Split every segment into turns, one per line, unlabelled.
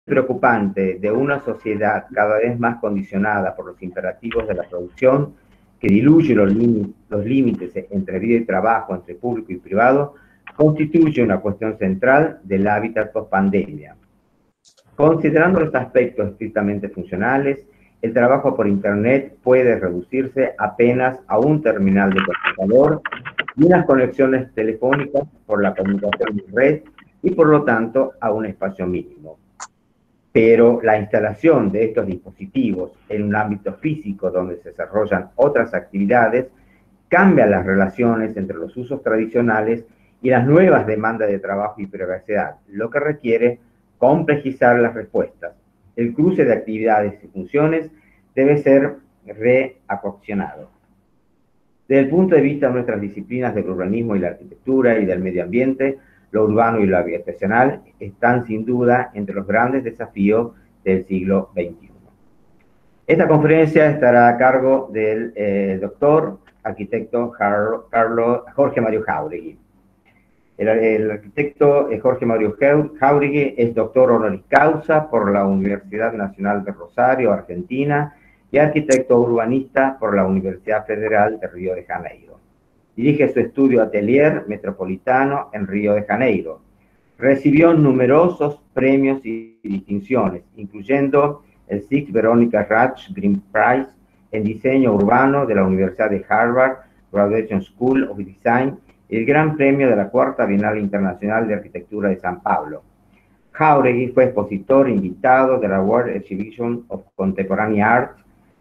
preocupante de una sociedad cada vez más condicionada por los imperativos de la producción, que diluye los límites entre vida y trabajo, entre público y privado, constituye una cuestión central del hábitat post-pandemia. Considerando los aspectos estrictamente funcionales, el trabajo por Internet puede reducirse apenas a un terminal de computador y unas conexiones telefónicas por la comunicación en red y, por lo tanto, a un espacio mínimo. Pero la instalación de estos dispositivos en un ámbito físico donde se desarrollan otras actividades cambia las relaciones entre los usos tradicionales y las nuevas demandas de trabajo y privacidad, lo que requiere complejizar las respuestas. El cruce de actividades y funciones debe ser reaccionado. Desde el punto de vista de nuestras disciplinas del urbanismo y la arquitectura y del medio ambiente, lo urbano y lo habitacional están sin duda entre los grandes desafíos del siglo XXI. Esta conferencia estará a cargo del doctor arquitecto Jorge Mario Jáuregui. El arquitecto Jorge Mario Jáuregui es doctor honoris causa por la Universidad Nacional de Rosario, Argentina, y arquitecto urbanista por la Universidad Federal de Río de Janeiro. Dirige su estudio Atelier Metropolitano en Río de Janeiro. Recibió numerosos premios y distinciones, incluyendo el Six Veronica Ratch Green Prize en diseño urbano de la Universidad de Harvard Graduation School of Design y el Gran Premio de la Cuarta Bienal Internacional de Arquitectura de San Pablo. Jáuregui fue expositor invitado de la World Exhibition of Contemporary Art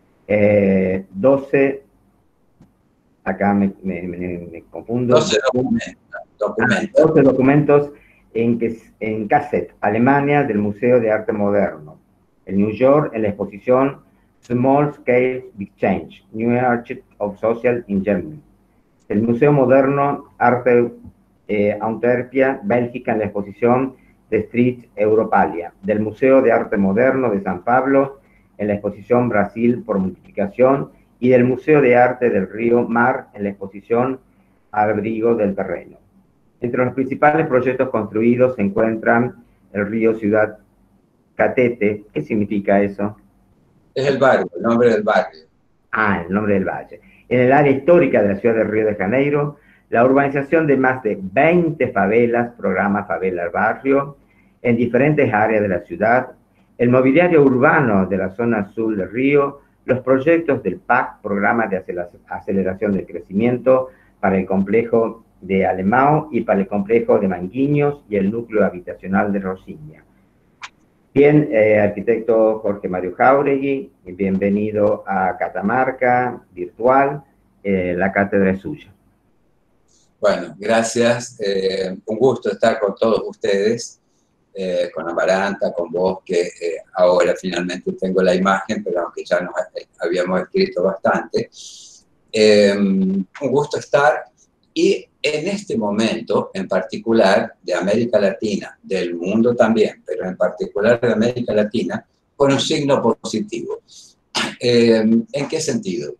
12, acá me confundo.
12 documentos.
12 documentos en cassette, Alemania, del Museo de Arte Moderno. En New York, en la exposición Small Scale Big Change, New Archive of Social in Germany. El Museo Moderno Arte Antwerpia, Bélgica, en la exposición de Street Europalia. Del Museo de Arte Moderno de San Pablo, en la exposición Brasil por Multiplicación, y del Museo de Arte del Río Mar, en la exposición Abrigo del Terreno. Entre los principales proyectos construidos se encuentran el río Ciudad Catete. ¿Qué significa eso?
Es el barrio, el nombre del barrio.
Ah, el nombre del valle. En el área histórica de la ciudad de Río de Janeiro, la urbanización de más de 20 favelas, programa Favela Barrio, en diferentes áreas de la ciudad, el mobiliario urbano de la zona sur del río, los proyectos del PAC, Programa de Aceleración del Crecimiento, para el complejo de Alemão y para el complejo de Manguinhos y el núcleo habitacional de Rocinha. Bien, arquitecto Jorge Mario Jáuregui, bienvenido a Catamarca Virtual, la cátedra es suya.
Bueno, gracias, un gusto estar con todos ustedes, con Amaranta, con vos, que ahora finalmente tengo la imagen, pero aunque ya nos habíamos escrito bastante. Un gusto estar, y en este momento en particular de América Latina, del mundo también, pero en particular de América Latina, con un signo positivo. ¿En qué sentido?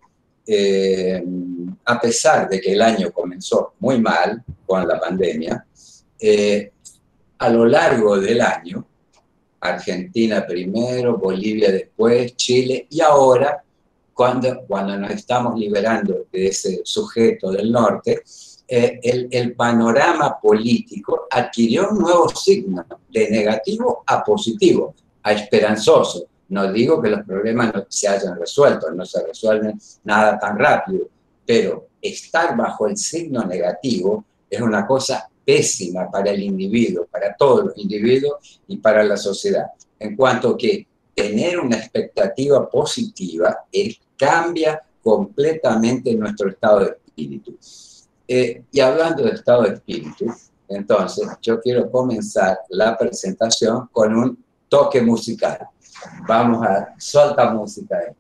A pesar de que el año comenzó muy mal con la pandemia, a lo largo del año, Argentina primero, Bolivia después, Chile, y ahora, cuando nos estamos liberando de ese sujeto del norte, el panorama político adquirió un nuevo signo, de negativo a positivo, a esperanzoso. No digo que los problemas no se hayan resuelto, no se resuelven nada tan rápido, pero estar bajo el signo negativo es una cosa pésima para el individuo, para todos los individuos y para la sociedad. En cuanto que tener una expectativa positiva cambia completamente nuestro estado de espíritu. Y hablando de estado de espíritu, entonces yo quiero comenzar la presentación con un toque musical. Vamos a soltar música ahí.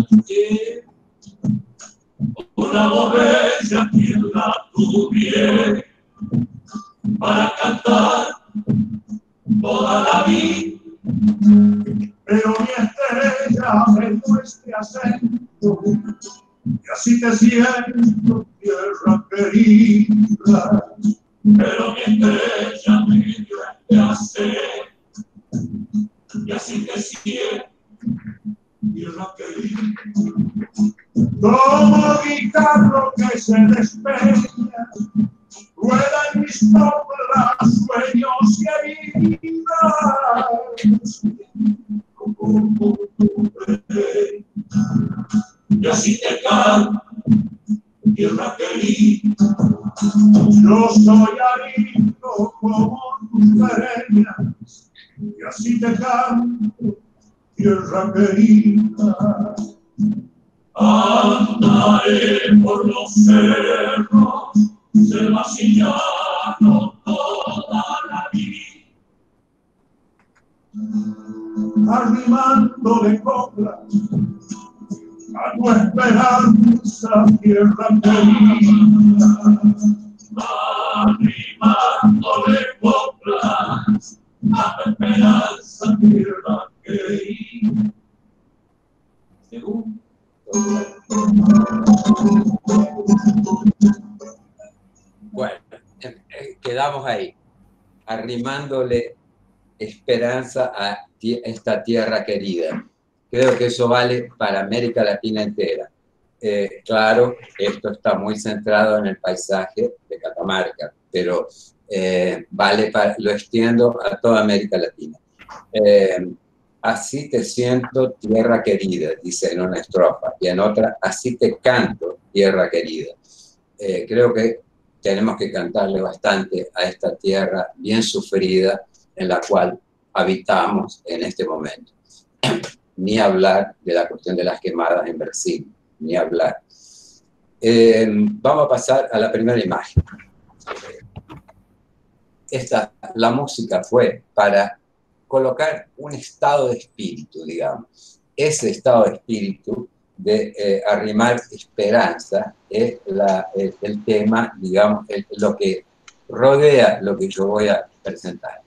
Una botella quien la tuviera
para cantar toda la vida. Pero mi estrella aprendió este acento, y así te siento, tierra querida. Pero mi estrella me dio este acento, y así te siento, tierra querida. Como guitarro que se despeña, rueda en mis sombras, sueños queridas. Y así te canto, tierra querida. Yo soy aristo como tus pereñas, y así te canto, tierra querida. Andaré por los cerros, selvas y llanos toda la vida, arrimándole coplas a tu esperanza, tierra querida. Arrimándole coplas a tu esperanza, tierra querida. Según bueno, quedamos ahí, arrimándole esperanza a esta tierra querida. Creo que eso vale para América Latina entera. Claro, esto está muy centrado en el paisaje de Catamarca, pero lo extiendo a toda América Latina. Así te siento, tierra querida, dice en una estrofa, y en otra, así te canto, tierra querida. Creo que tenemos que cantarle bastante a esta tierra bien sufrida en la cual habitamos en este momento. Ni hablar de la cuestión de las quemadas en Brasil, ni hablar. Vamos a pasar a la primera imagen. La música fue para colocar un estado de espíritu, digamos. Ese estado de espíritu de arrimar esperanza es el tema, digamos, lo que rodea lo que yo voy a presentar.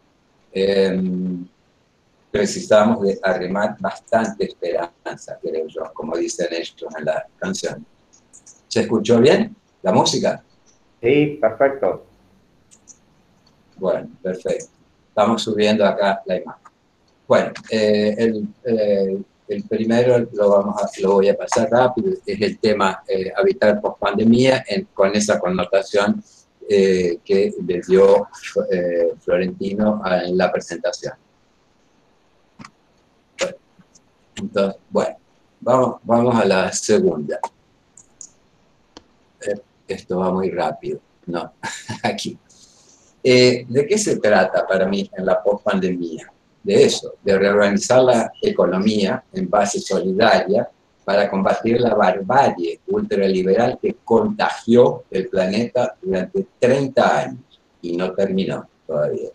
Precisamos de arrimar bastante esperanza, creo yo, como dicen ellos en la canción. ¿Se escuchó bien la música?
Sí, perfecto.
Bueno, perfecto. Estamos subiendo acá la imagen. Bueno, el primero lo voy a pasar rápido, es el tema habitar post-pandemia con esa connotación que le dio Florentino en la presentación. Entonces, bueno, vamos a la segunda. Esto va muy rápido, no, aquí. ¿De qué se trata para mí en la post-pandemia? De eso, de reorganizar la economía en base solidaria para combatir la barbarie ultraliberal que contagió el planeta durante 30 años y no terminó todavía.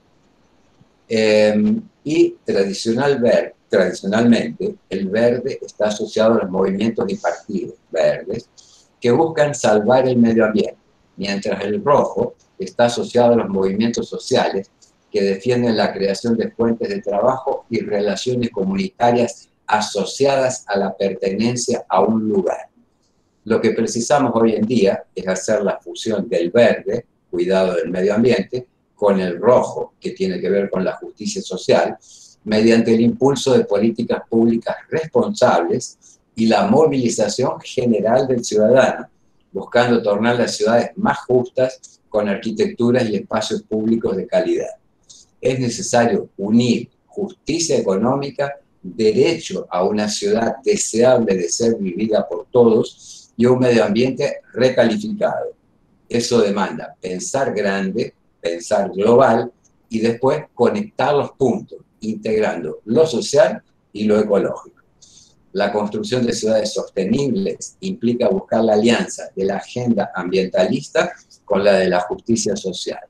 Y tradicionalmente, el verde está asociado a los movimientos y partidos verdes que buscan salvar el medio ambiente, mientras el rojo está asociado a los movimientos sociales que defienden la creación de fuentes de trabajo y relaciones comunitarias asociadas a la pertenencia a un lugar. Lo que precisamos hoy en día es hacer la fusión del verde, cuidado del medio ambiente, con el rojo, que tiene que ver con la justicia social, mediante el impulso de políticas públicas responsables y la movilización general del ciudadano, buscando tornar las ciudades más justas con arquitecturas y espacios públicos de calidad. Es necesario unir justicia económica, derecho a una ciudad deseable de ser vivida por todos y un medio ambiente recalificado. Eso demanda pensar grande, pensar global y después conectar los puntos, integrando lo social y lo ecológico. La construcción de ciudades sostenibles implica buscar la alianza de la agenda ambientalista con la de la justicia social.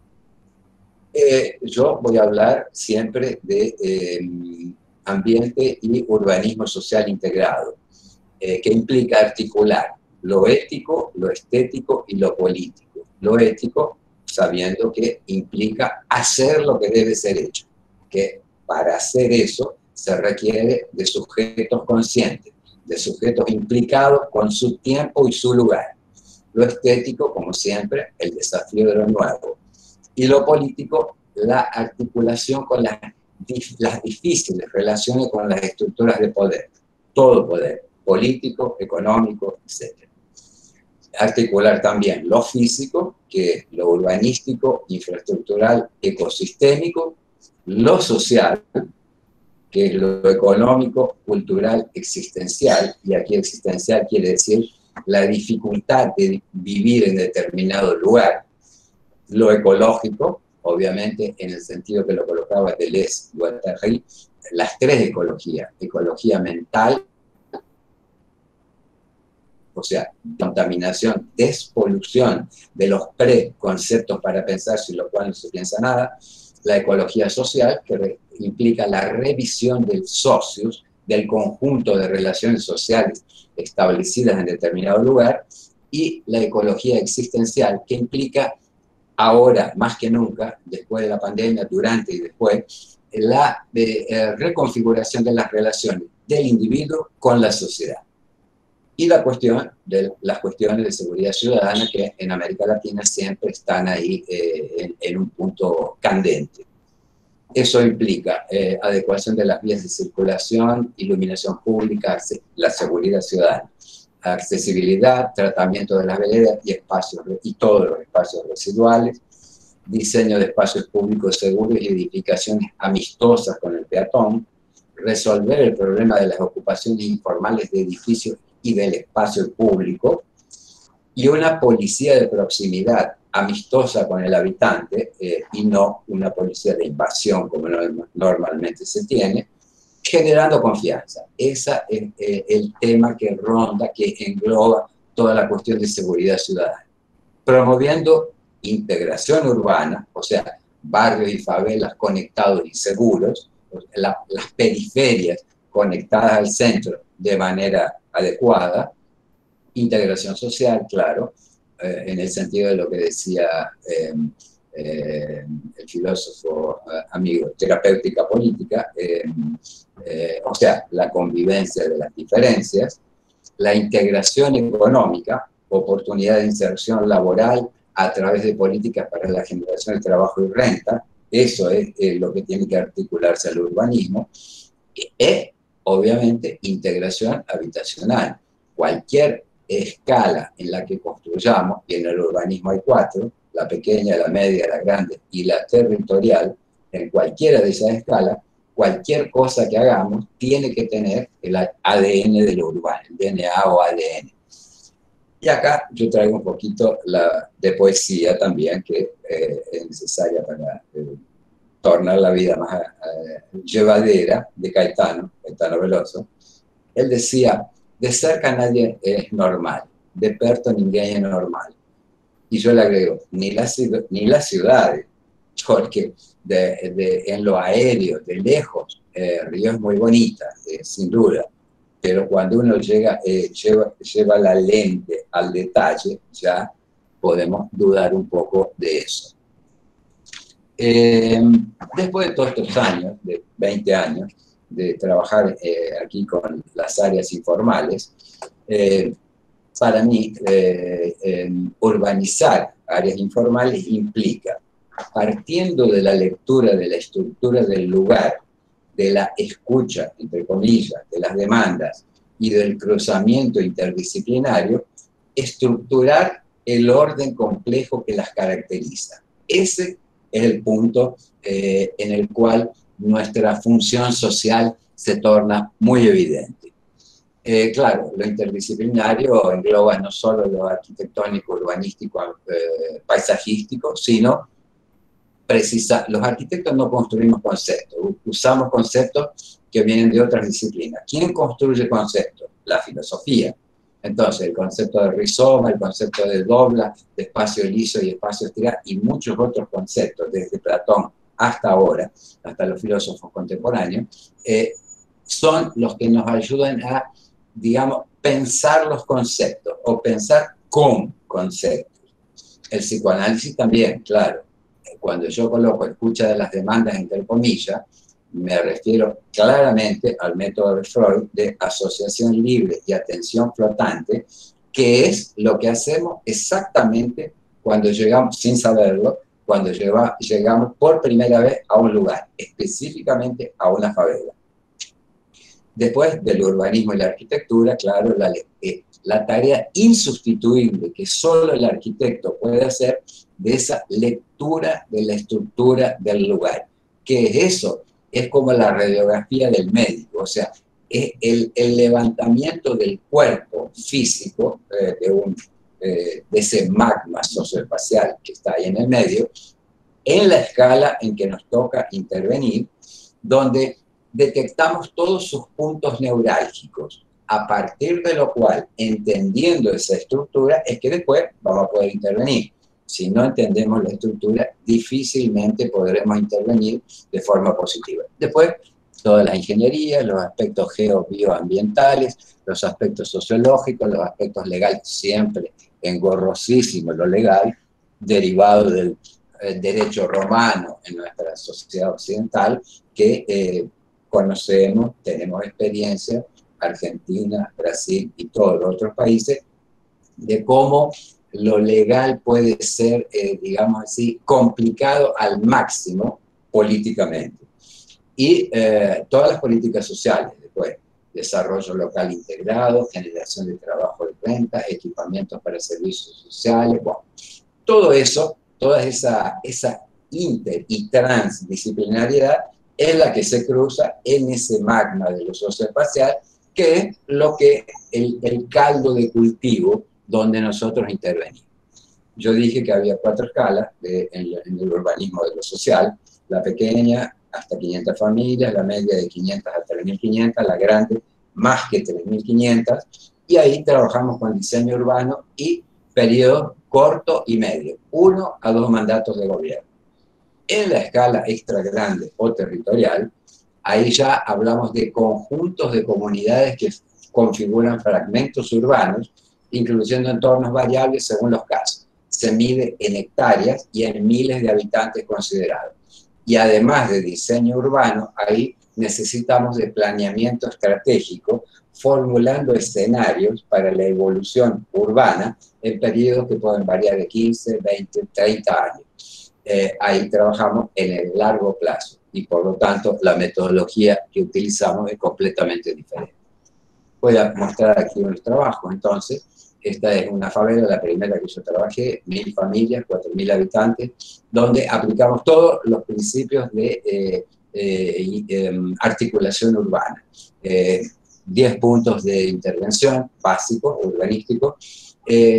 Yo voy a hablar siempre de ambiente y urbanismo social integrado, que implica articular lo ético, lo estético y lo político. Lo ético sabiendo que implica hacer lo que debe ser hecho, que para hacer eso se requiere de sujetos conscientes, de sujetos implicados con su tiempo y su lugar. Lo estético, como siempre, el desafío de lo nuevo. Y lo político, la articulación con las difíciles relaciones con las estructuras de poder. Todo poder, político, económico, etc. Articular también lo físico, que es lo urbanístico, infraestructural, ecosistémico, lo social, que es lo económico, cultural, existencial, y aquí existencial quiere decir la dificultad de vivir en determinado lugar, lo ecológico, obviamente en el sentido que lo colocaba Deleuze-Guattari, las tres ecologías, ecología mental, o sea, contaminación, despolución de los preconceptos para pensar, sin lo cual no se piensa nada, la ecología social, que implica la revisión del socius, del conjunto de relaciones sociales establecidas en determinado lugar, y la ecología existencial, que implica ahora, más que nunca, después de la pandemia, durante y después, la reconfiguración de las relaciones del individuo con la sociedad. Y la cuestión de las cuestiones de seguridad ciudadana, que en América Latina siempre están ahí en un punto candente. Eso implica adecuación de las vías de circulación, iluminación pública, la seguridad ciudadana, accesibilidad, tratamiento de las veredas y todos los espacios residuales, diseño de espacios públicos seguros y edificaciones amistosas con el peatón, resolver el problema de las ocupaciones informales de edificios y del espacio público, y una policía de proximidad amistosa con el habitante y no una policía de invasión como normalmente se tiene, generando confianza. Ese es el tema que ronda, que engloba toda la cuestión de seguridad ciudadana. Promoviendo integración urbana, o sea, barrios y favelas conectados y seguros, las periferias conectadas al centro de manera adecuada, integración social, claro, en el sentido de lo que decía el filósofo amigo, terapéutica política, o sea, la convivencia de las diferencias, la integración económica, oportunidad de inserción laboral a través de políticas para la generación de trabajo y renta, eso es lo que tiene que articularse al urbanismo, y obviamente integración habitacional. Cualquier escala en la que construyamos, y en el urbanismo hay 4, la pequeña, la media, la grande y la territorial, en cualquiera de esas escalas, cualquier cosa que hagamos tiene que tener el ADN de lo urbano, el DNA o ADN. Y acá yo traigo un poquito de poesía también, que es necesaria para tornar la vida más llevadera, de Caetano Veloso. Él decía: de cerca nadie es normal, de perto ninguém es normal. Y yo le agrego, ni las ciudades, porque en lo aéreo, de lejos, Río es muy bonita, sin duda, pero cuando uno lleva la lente al detalle, ya podemos dudar un poco de eso. Después de todos estos años, de 20 años, de trabajar aquí con las áreas informales, para mí urbanizar áreas informales implica, partiendo de la lectura de la estructura del lugar, de la escucha, entre comillas, de las demandas y del cruzamiento interdisciplinario, estructurar el orden complejo que las caracteriza. Ese es el punto en el cual nuestra función social se torna muy evidente. Claro, lo interdisciplinario engloba no solo lo arquitectónico, urbanístico, paisajístico, sino los arquitectos no construimos conceptos, usamos conceptos que vienen de otras disciplinas. ¿Quién construye conceptos? La filosofía. Entonces, el concepto de rizoma, el concepto de dobla, de espacio liso y espacio estirado, y muchos otros conceptos, desde Platón hasta ahora, hasta los filósofos contemporáneos, son los que nos ayudan a, digamos, pensar los conceptos o pensar con conceptos. El psicoanálisis también, claro. Cuando yo coloco escucha de las demandas entre comillas, me refiero claramente al método de Freud de asociación libre y atención flotante, que es lo que hacemos exactamente cuando llegamos, sin saberlo, cuando llegamos por primera vez a un lugar, específicamente a una favela. Después del urbanismo y la arquitectura, claro, la tarea insustituible que solo el arquitecto puede hacer de esa lectura de la estructura del lugar. ¿Qué es eso? Es como la radiografía del médico, o sea, es el levantamiento del cuerpo físico de ese magma socioespacial que está ahí en el medio, en la escala en que nos toca intervenir, donde detectamos todos sus puntos neurálgicos, a partir de lo cual, entendiendo esa estructura, es que después vamos a poder intervenir. Si no entendemos la estructura, difícilmente podremos intervenir de forma positiva. Después, toda la ingeniería, los aspectos geobioambientales, los aspectos sociológicos, los aspectos legales, siempre engorrosísimo lo legal, derivado del derecho romano en nuestra sociedad occidental, que conocemos, tenemos experiencia, Argentina, Brasil y todos los otros países, de cómo lo legal puede ser, digamos así, complicado al máximo políticamente. Y todas las políticas sociales, después, desarrollo local integrado, generación de trabajo de renta, equipamientos para servicios sociales, bueno, todo eso, toda esa inter y transdisciplinariedad es la que se cruza en ese magma de lo socioespacial, que es lo que el caldo de cultivo donde nosotros intervenimos. Yo dije que había 4 escalas en el urbanismo de lo social: la pequeña hasta 500 familias, la media de 500 a 3.500, la grande más que 3.500, y ahí trabajamos con diseño urbano y periodos corto y medio, 1 a 2 mandatos de gobierno. En la escala extra grande o territorial, ahí ya hablamos de conjuntos de comunidades que configuran fragmentos urbanos, incluyendo entornos variables según los casos. Se mide en hectáreas y en miles de habitantes considerados. Y además de diseño urbano, ahí necesitamos de planeamiento estratégico, formulando escenarios para la evolución urbana en periodos que pueden variar de 15, 20, 30 años. Ahí trabajamos en el largo plazo y por lo tanto la metodología que utilizamos es completamente diferente. Voy a mostrar aquí unos trabajos. Entonces, esta es una favela, la primera que yo trabajé, 1.000 familias, 4.000 habitantes, donde aplicamos todos los principios de articulación urbana. 10 puntos de intervención básicos, urbanísticos,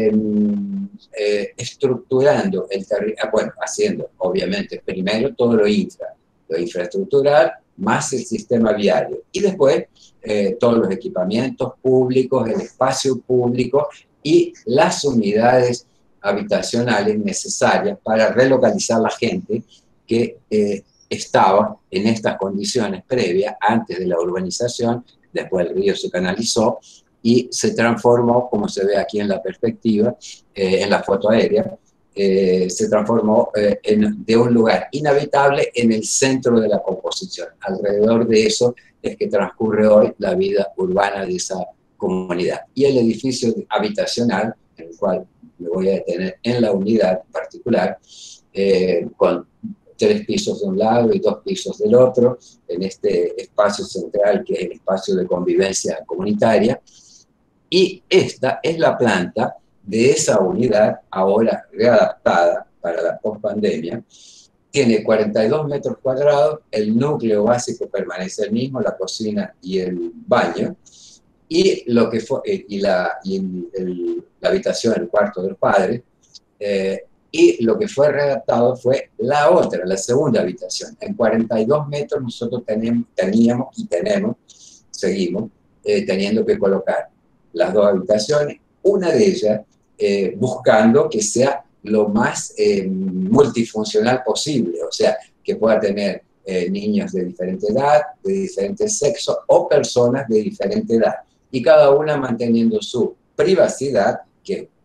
estructurando el territorio, bueno, haciendo obviamente primero todo lo infraestructural, más el sistema viario, y después todos los equipamientos públicos, el espacio público y las unidades habitacionales necesarias para relocalizar la gente que estaba en estas condiciones previas antes de la urbanización. Después el río se canalizó y se transformó, como se ve aquí en la perspectiva, en la foto aérea, se transformó de un lugar inhabitable en el centro de la composición. Alrededor de eso es que transcurre hoy la vida urbana de esa comunidad. Y el edificio habitacional, en el cual me voy a detener en la unidad particular, con 3 pisos de un lado y 2 pisos del otro, en este espacio central que es el espacio de convivencia comunitaria. Y esta es la planta de esa unidad, ahora readaptada para la pospandemia. Tiene 42 metros cuadrados, el núcleo básico permanece el mismo, la cocina y el baño, y lo que fue la habitación, el cuarto del padre, y lo que fue readaptado fue la otra, la segunda habitación. En 42 metros nosotros teníamos y seguimos teniendo que colocar las 2 habitaciones, una de ellas buscando que sea lo más multifuncional posible, o sea, que pueda tener niños de diferente edad, de diferente sexo o personas de diferente edad, y cada una manteniendo su privacidad, que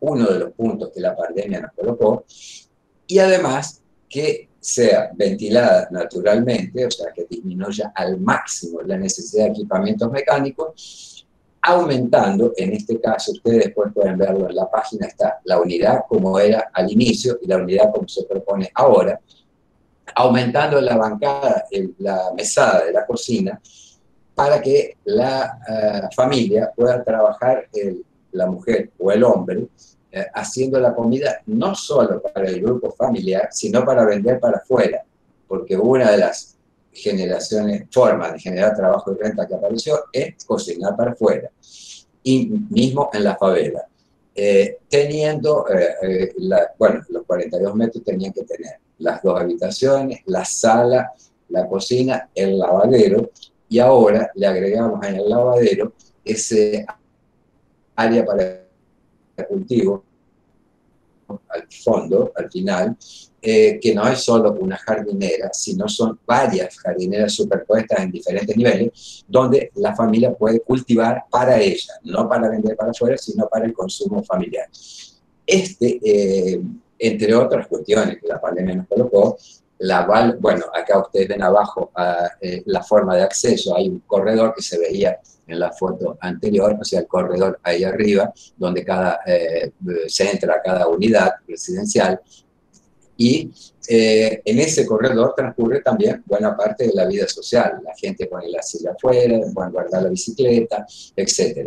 uno de los puntos que la pandemia nos colocó, y además que sea ventilada naturalmente, o sea, que disminuya al máximo la necesidad de equipamientos mecánicos, aumentando, en este caso, ustedes después pueden verlo en la página, está la unidad como era al inicio y la unidad como se propone ahora, aumentando la bancada, la mesada de la cocina, para que la familia pueda trabajar, la mujer o el hombre, haciendo la comida no solo para el grupo familiar, sino para vender para afuera, porque una de las formas de generar trabajo y renta que apareció es cocinar para afuera, y mismo en la favela. Teniendo, bueno, los 42 metros tenían que tener las 2 habitaciones, la sala, la cocina, el lavadero, y ahora le agregamos en el lavadero ese área para el cultivo, al fondo, al final, que no es solo una jardinera, sino son varias jardineras superpuestas en diferentes niveles, donde la familia puede cultivar para ella, no para vender para afuera, sino para el consumo familiar. Entre otras cuestiones que la pandemia nos colocó, bueno, acá ustedes ven abajo la forma de acceso, hay un corredor que se veía en la foto anterior, o sea, el corredor ahí arriba, donde se entra a cada unidad residencial, y en ese corredor transcurre también buena parte de la vida social. La gente pone la silla afuera, pueden guardar la bicicleta, etc.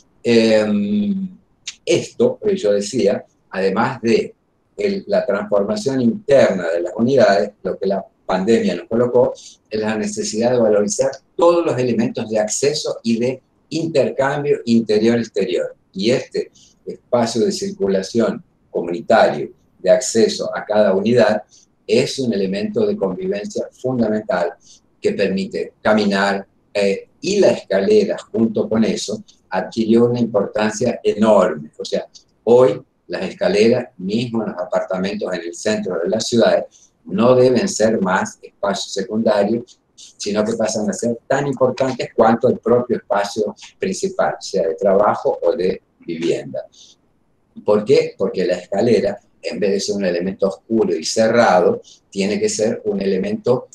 Esto, yo decía, además de la transformación interna de las unidades, lo que la pandemia nos colocó es la necesidad de valorizar todos los elementos de acceso y de intercambio interior-exterior. Y este espacio de circulación comunitario, de acceso a cada unidad, es un elemento de convivencia fundamental que permite caminar, y la escalera junto con eso adquirió una importancia enorme. O sea, hoy las escaleras, mismo en los apartamentos en el centro de las ciudades, no deben ser más espacios secundarios, sino que pasan a ser tan importantes cuanto el propio espacio principal, sea de trabajo o de vivienda. ¿Por qué? Porque la escalera, en vez de ser un elemento oscuro y cerrado, tiene que ser un elemento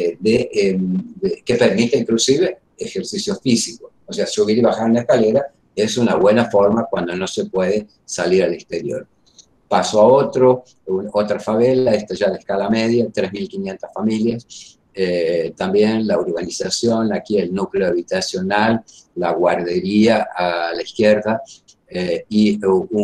que permite inclusive ejercicio físico. O sea, subir y bajar la escalera es una buena forma cuando no se puede salir al exterior. Paso a otra favela, esta ya de escala media, 3.500 familias. También la urbanización, aquí el núcleo habitacional, la guardería a la izquierda, y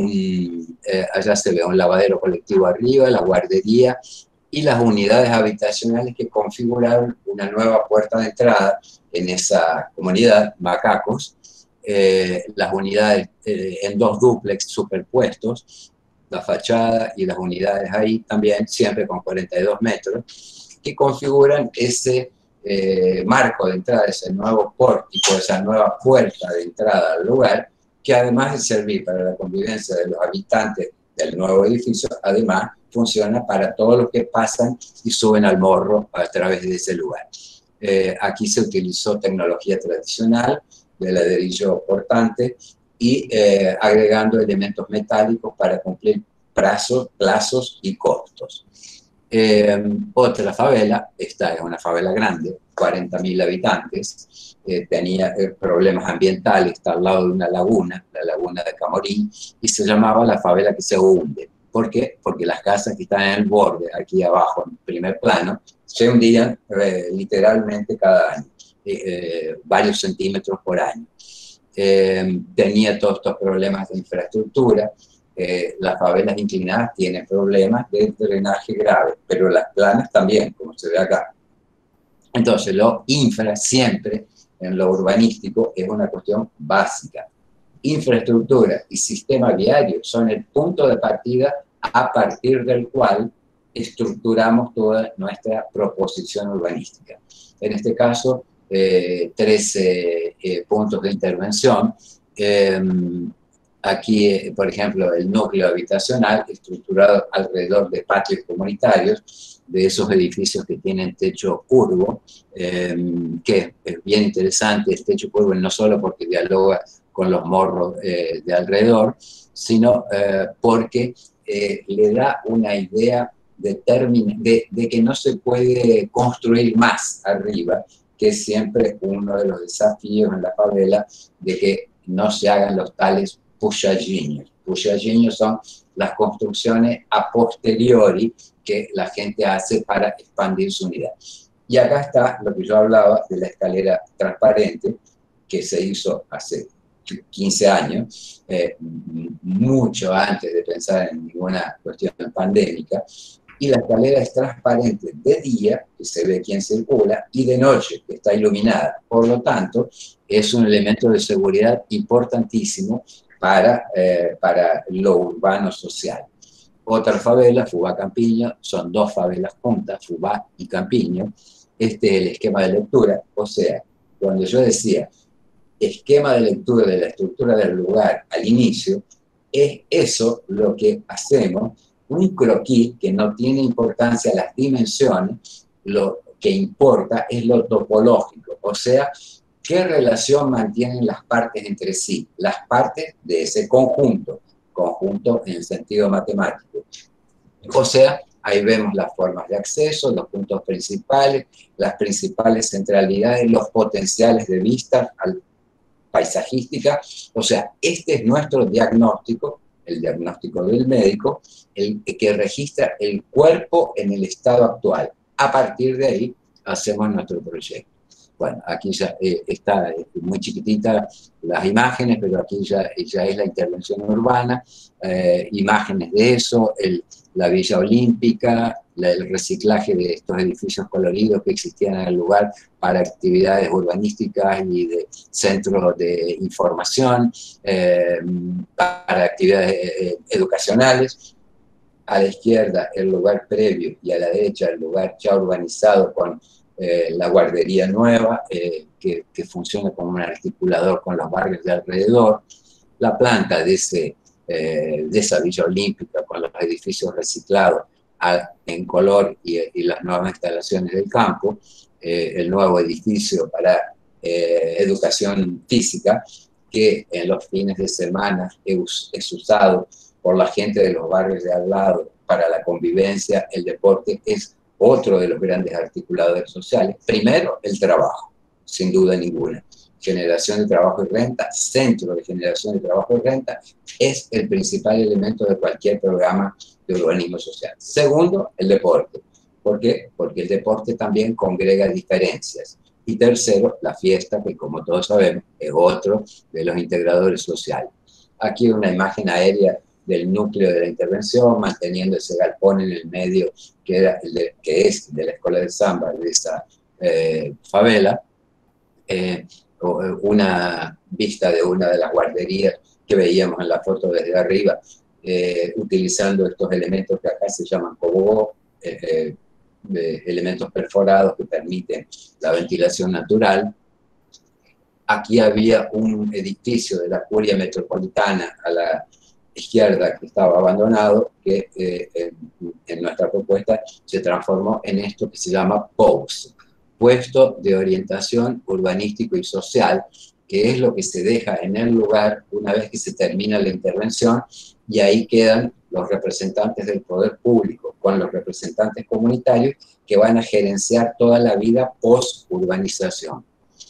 allá se ve un lavadero colectivo arriba, la guardería y las unidades habitacionales que configuraron una nueva puerta de entrada en esa comunidad, Macacos. Las unidades en 2 dúplex superpuestos, la fachada y las unidades ahí también, siempre con 42 metros, que configuran ese marco de entrada, ese nuevo pórtico, esa nueva puerta de entrada al lugar, que además de servir para la convivencia de los habitantes del nuevo edificio, además funciona para todos los que pasan y suben al morro a través de ese lugar. Aquí se utilizó tecnología tradicional, de ladrillo portante, y agregando elementos metálicos para cumplir plazos y costos. Otra favela, esta es una favela grande, 40.000 habitantes, tenía problemas ambientales, está al lado de una laguna, la laguna de Camorín, y se llamaba la favela que se hunde. ¿Por qué? Porque las casas que están en el borde, aquí abajo, en primer plano, se hundían literalmente cada año, varios centímetros por año. Tenía todos estos problemas de infraestructura. Las favelas inclinadas tienen problemas de drenaje grave, pero las planas también, como se ve acá. Entonces, lo infra siempre en lo urbanístico es una cuestión básica. Infraestructura y sistema viario son el punto de partida a partir del cual estructuramos toda nuestra proposición urbanística. En este caso, 13 puntos de intervención. Aquí, por ejemplo, el núcleo habitacional estructurado alrededor de patios comunitarios, de esos edificios que tienen techo curvo, que es bien interesante el techo curvo, no solo porque dialoga con los morros de alrededor, sino porque le da una idea de que no se puede construir más arriba, que es siempre uno de los desafíos en la favela, de que no se hagan los tales puxadinhos. Puxadinhos son las construcciones a posteriori que la gente hace para expandir su unidad. Y acá está lo que yo hablaba de la escalera transparente, que se hizo hace 15 años, mucho antes de pensar en ninguna cuestión pandémica, y la escalera es transparente de día, que se ve quién circula, y de noche, que está iluminada. Por lo tanto, es un elemento de seguridad importantísimo para lo urbano social. Otra favela, Fubá Campiño, son dos favelas juntas, Fubá y Campiño. Este es el esquema de lectura, o sea, cuando yo decía esquema de lectura de la estructura del lugar al inicio, es eso lo que hacemos, un croquis que no tiene importancia las dimensiones, lo que importa es lo topológico, o sea, qué relación mantienen las partes entre sí, las partes de ese conjunto en el sentido matemático. O sea, ahí vemos las formas de acceso, los puntos principales, las principales centralidades, los potenciales de vista paisajística. O sea, este es nuestro diagnóstico, el diagnóstico del médico, el que registra el cuerpo en el estado actual. A partir de ahí hacemos nuestro proyecto. Bueno, aquí ya está muy chiquitita las imágenes, pero aquí ya es la intervención urbana, imágenes de eso, la Villa Olímpica, el reciclaje de estos edificios coloridos que existían en el lugar para actividades urbanísticas y de centros de información, para actividades educacionales. A la izquierda el lugar previo y a la derecha el lugar ya urbanizado con la guardería nueva, que funciona como un articulador con los barrios de alrededor, la planta de esa Villa Olímpica con los edificios reciclados en color y las nuevas instalaciones del campo, el nuevo edificio para educación física, que en los fines de semana es usado por la gente de los barrios de al lado para la convivencia. El deporte es otro de los grandes articuladores sociales. Primero, el trabajo, sin duda ninguna. Generación de trabajo y renta, centro de generación de trabajo y renta, es el principal elemento de cualquier programa de urbanismo social. Segundo, el deporte. ¿Por qué? Porque el deporte también congrega diferencias. Y tercero, la fiesta, que como todos sabemos, es otro de los integradores sociales. Aquí una imagen aérea del núcleo de la intervención, manteniendo ese galpón en el medio, que es de la escuela de samba de esa favela, una vista de una de las guarderías que veíamos en la foto desde arriba, utilizando estos elementos que acá se llaman cobogó, elementos perforados que permiten la ventilación natural. Aquí había un edificio de la curia metropolitana a la izquierda que estaba abandonado, que en nuestra propuesta se transformó en esto que se llama POUS, Puesto de Orientación Urbanístico y Social, que es lo que se deja en el lugar una vez que se termina la intervención, y ahí quedan los representantes del poder público con los representantes comunitarios que van a gerenciar toda la vida post-urbanización.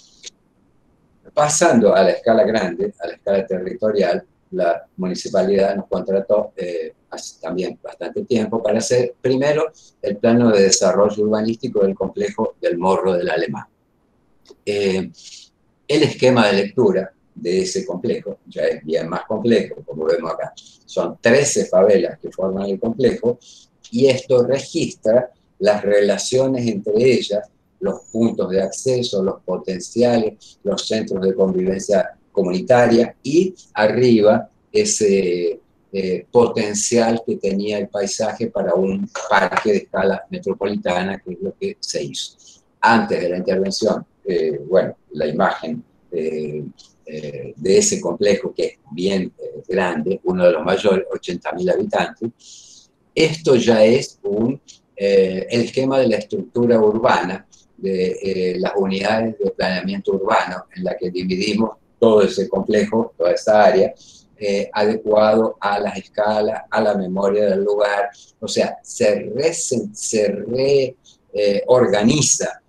Pasando a la escala grande, a la escala territorial, la municipalidad nos contrató hace también bastante tiempo para hacer primero el plano de desarrollo urbanístico del complejo del Morro del Alemán. El esquema de lectura de ese complejo ya es bien más complejo, como vemos acá. Son 13 favelas que forman el complejo y esto registra las relaciones entre ellas, los puntos de acceso, los potenciales, los centros de convivencia comunitaria y arriba ese potencial que tenía el paisaje para un parque de escala metropolitana, que es lo que se hizo. Antes de la intervención, bueno, la imagen de ese complejo que es bien grande, uno de los mayores, 80.000 habitantes. Esto ya es el esquema de la estructura urbana de las unidades de planeamiento urbano, en la que dividimos todo ese complejo, toda esa área, adecuado a las escalas, a la memoria del lugar. O sea, se reorganiza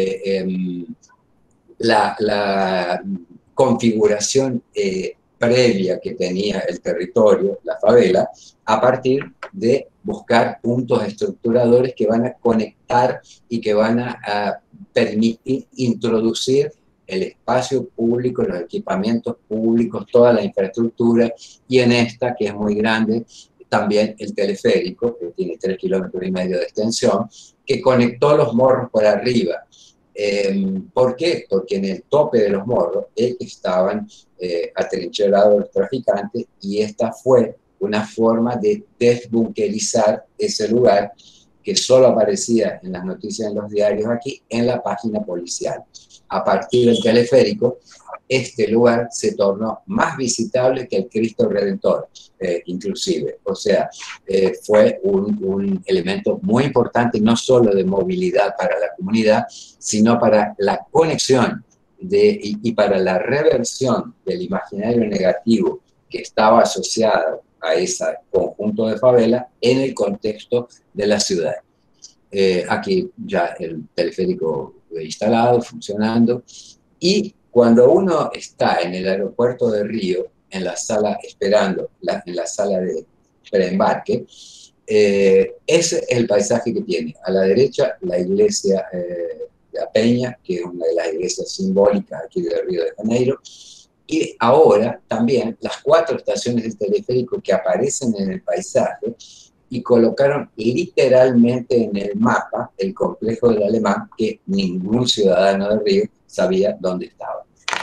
la configuración previa que tenía el territorio, la favela, a partir de buscar puntos estructuradores que van a conectar y que van a permitir introducir el espacio público, los equipamientos públicos, toda la infraestructura, y en esta, que es muy grande, también el teleférico, que tiene 3,5 kilómetros de extensión, que conectó los morros por arriba. ¿Por qué? Porque en el tope de los morros estaban atrincherados los traficantes, y esta fue una forma de desbunkerizar ese lugar que solo aparecía en las noticias en los diarios aquí, en la página policial. A partir del teleférico, este lugar se tornó más visitable que el Cristo Redentor, inclusive. O sea, fue un elemento muy importante, no solo de movilidad para la comunidad, sino para la conexión y para la reversión del imaginario negativo que estaba asociado a ese conjunto de favelas en el contexto de la ciudad. Aquí ya el teleférico instalado, funcionando, y cuando uno está en el aeropuerto de Río, en la sala esperando, en la sala de preembarque, ese es el paisaje que tiene. A la derecha, la iglesia de La Peña, que es una de las iglesias simbólicas aquí de Río de Janeiro, y ahora también las 4 estaciones del teleférico que aparecen en el paisaje, y colocaron literalmente en el mapa el complejo del Alemán, que ningún ciudadano de Río sabía dónde estaba.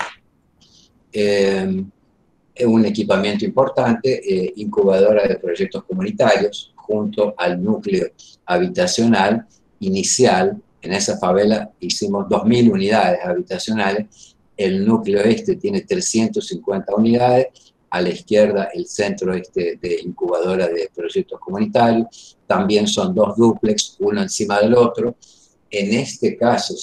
Es un equipamiento importante, incubadora de proyectos comunitarios, junto al núcleo habitacional inicial. En esa favela hicimos 2.000 unidades habitacionales, el núcleo este tiene 350 unidades, a la izquierda el centro de incubadora de proyectos comunitarios, también son 2 dúplex, uno encima del otro. En este caso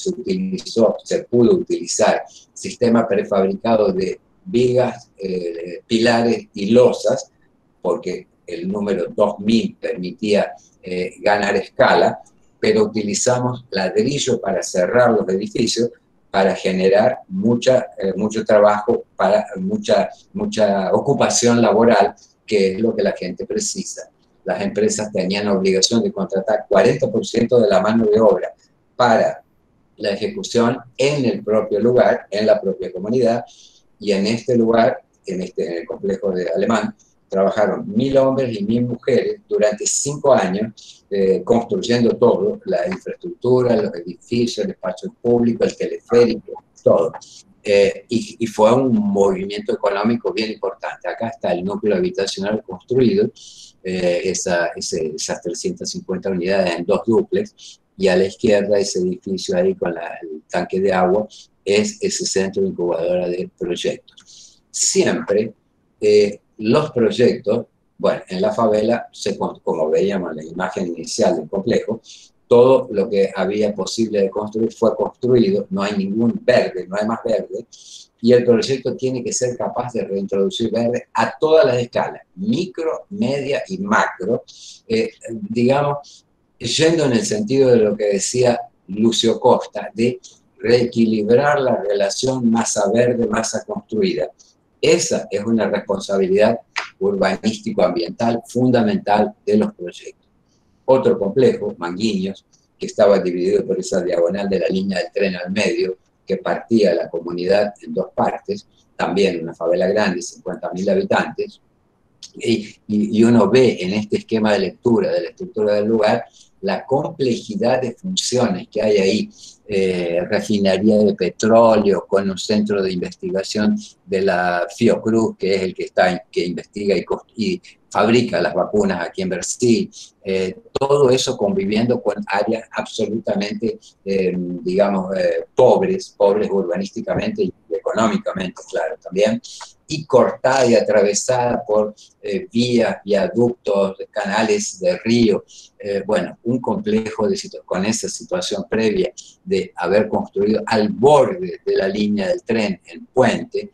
se pudo utilizar sistema prefabricado de vigas, pilares y losas, porque el número 2000 permitía ganar escala, pero utilizamos ladrillo para cerrar los edificios, para generar mucho trabajo, para mucha ocupación laboral, que es lo que la gente precisa. Las empresas tenían obligación de contratar 40% de la mano de obra para la ejecución en el propio lugar, en la propia comunidad, y en este lugar, en el complejo de Alemán, trabajaron 1.000 hombres y 1.000 mujeres durante 5 años, construyendo todo, la infraestructura, los edificios, el espacio público, el teleférico, todo. Y fue un movimiento económico bien importante. Acá está el núcleo habitacional construido, esas 350 unidades en 2 dúplex, y a la izquierda ese edificio ahí con el tanque de agua es ese centro incubadora de proyectos. Siempre los proyectos, bueno, en la favela, como veíamos en la imagen inicial del complejo, todo lo que había posible de construir fue construido, no hay ningún verde, no hay más verde, y el proyecto tiene que ser capaz de reintroducir verde a todas las escalas, micro, media y macro, digamos, yendo en el sentido de lo que decía Lucio Costa, de reequilibrar la relación masa verde, masa construida. Esa es una responsabilidad urbanístico-ambiental fundamental de los proyectos. Otro complejo, Manguinhos, que estaba dividido por esa diagonal de la línea del tren al medio, que partía la comunidad en 2 partes, también una favela grande, 50.000 habitantes, y uno ve en este esquema de lectura de la estructura del lugar la complejidad de funciones que hay ahí, refinería de petróleo con un centro de investigación de la Fiocruz, que es el que investiga y fabrica las vacunas aquí en Brasil, todo eso conviviendo con áreas absolutamente, digamos, pobres urbanísticamente y económicamente, claro, también, y cortada y atravesada por vías, viaductos, canales de río, bueno, un complejo con esa situación previa de haber construido al borde de la línea del tren el puente,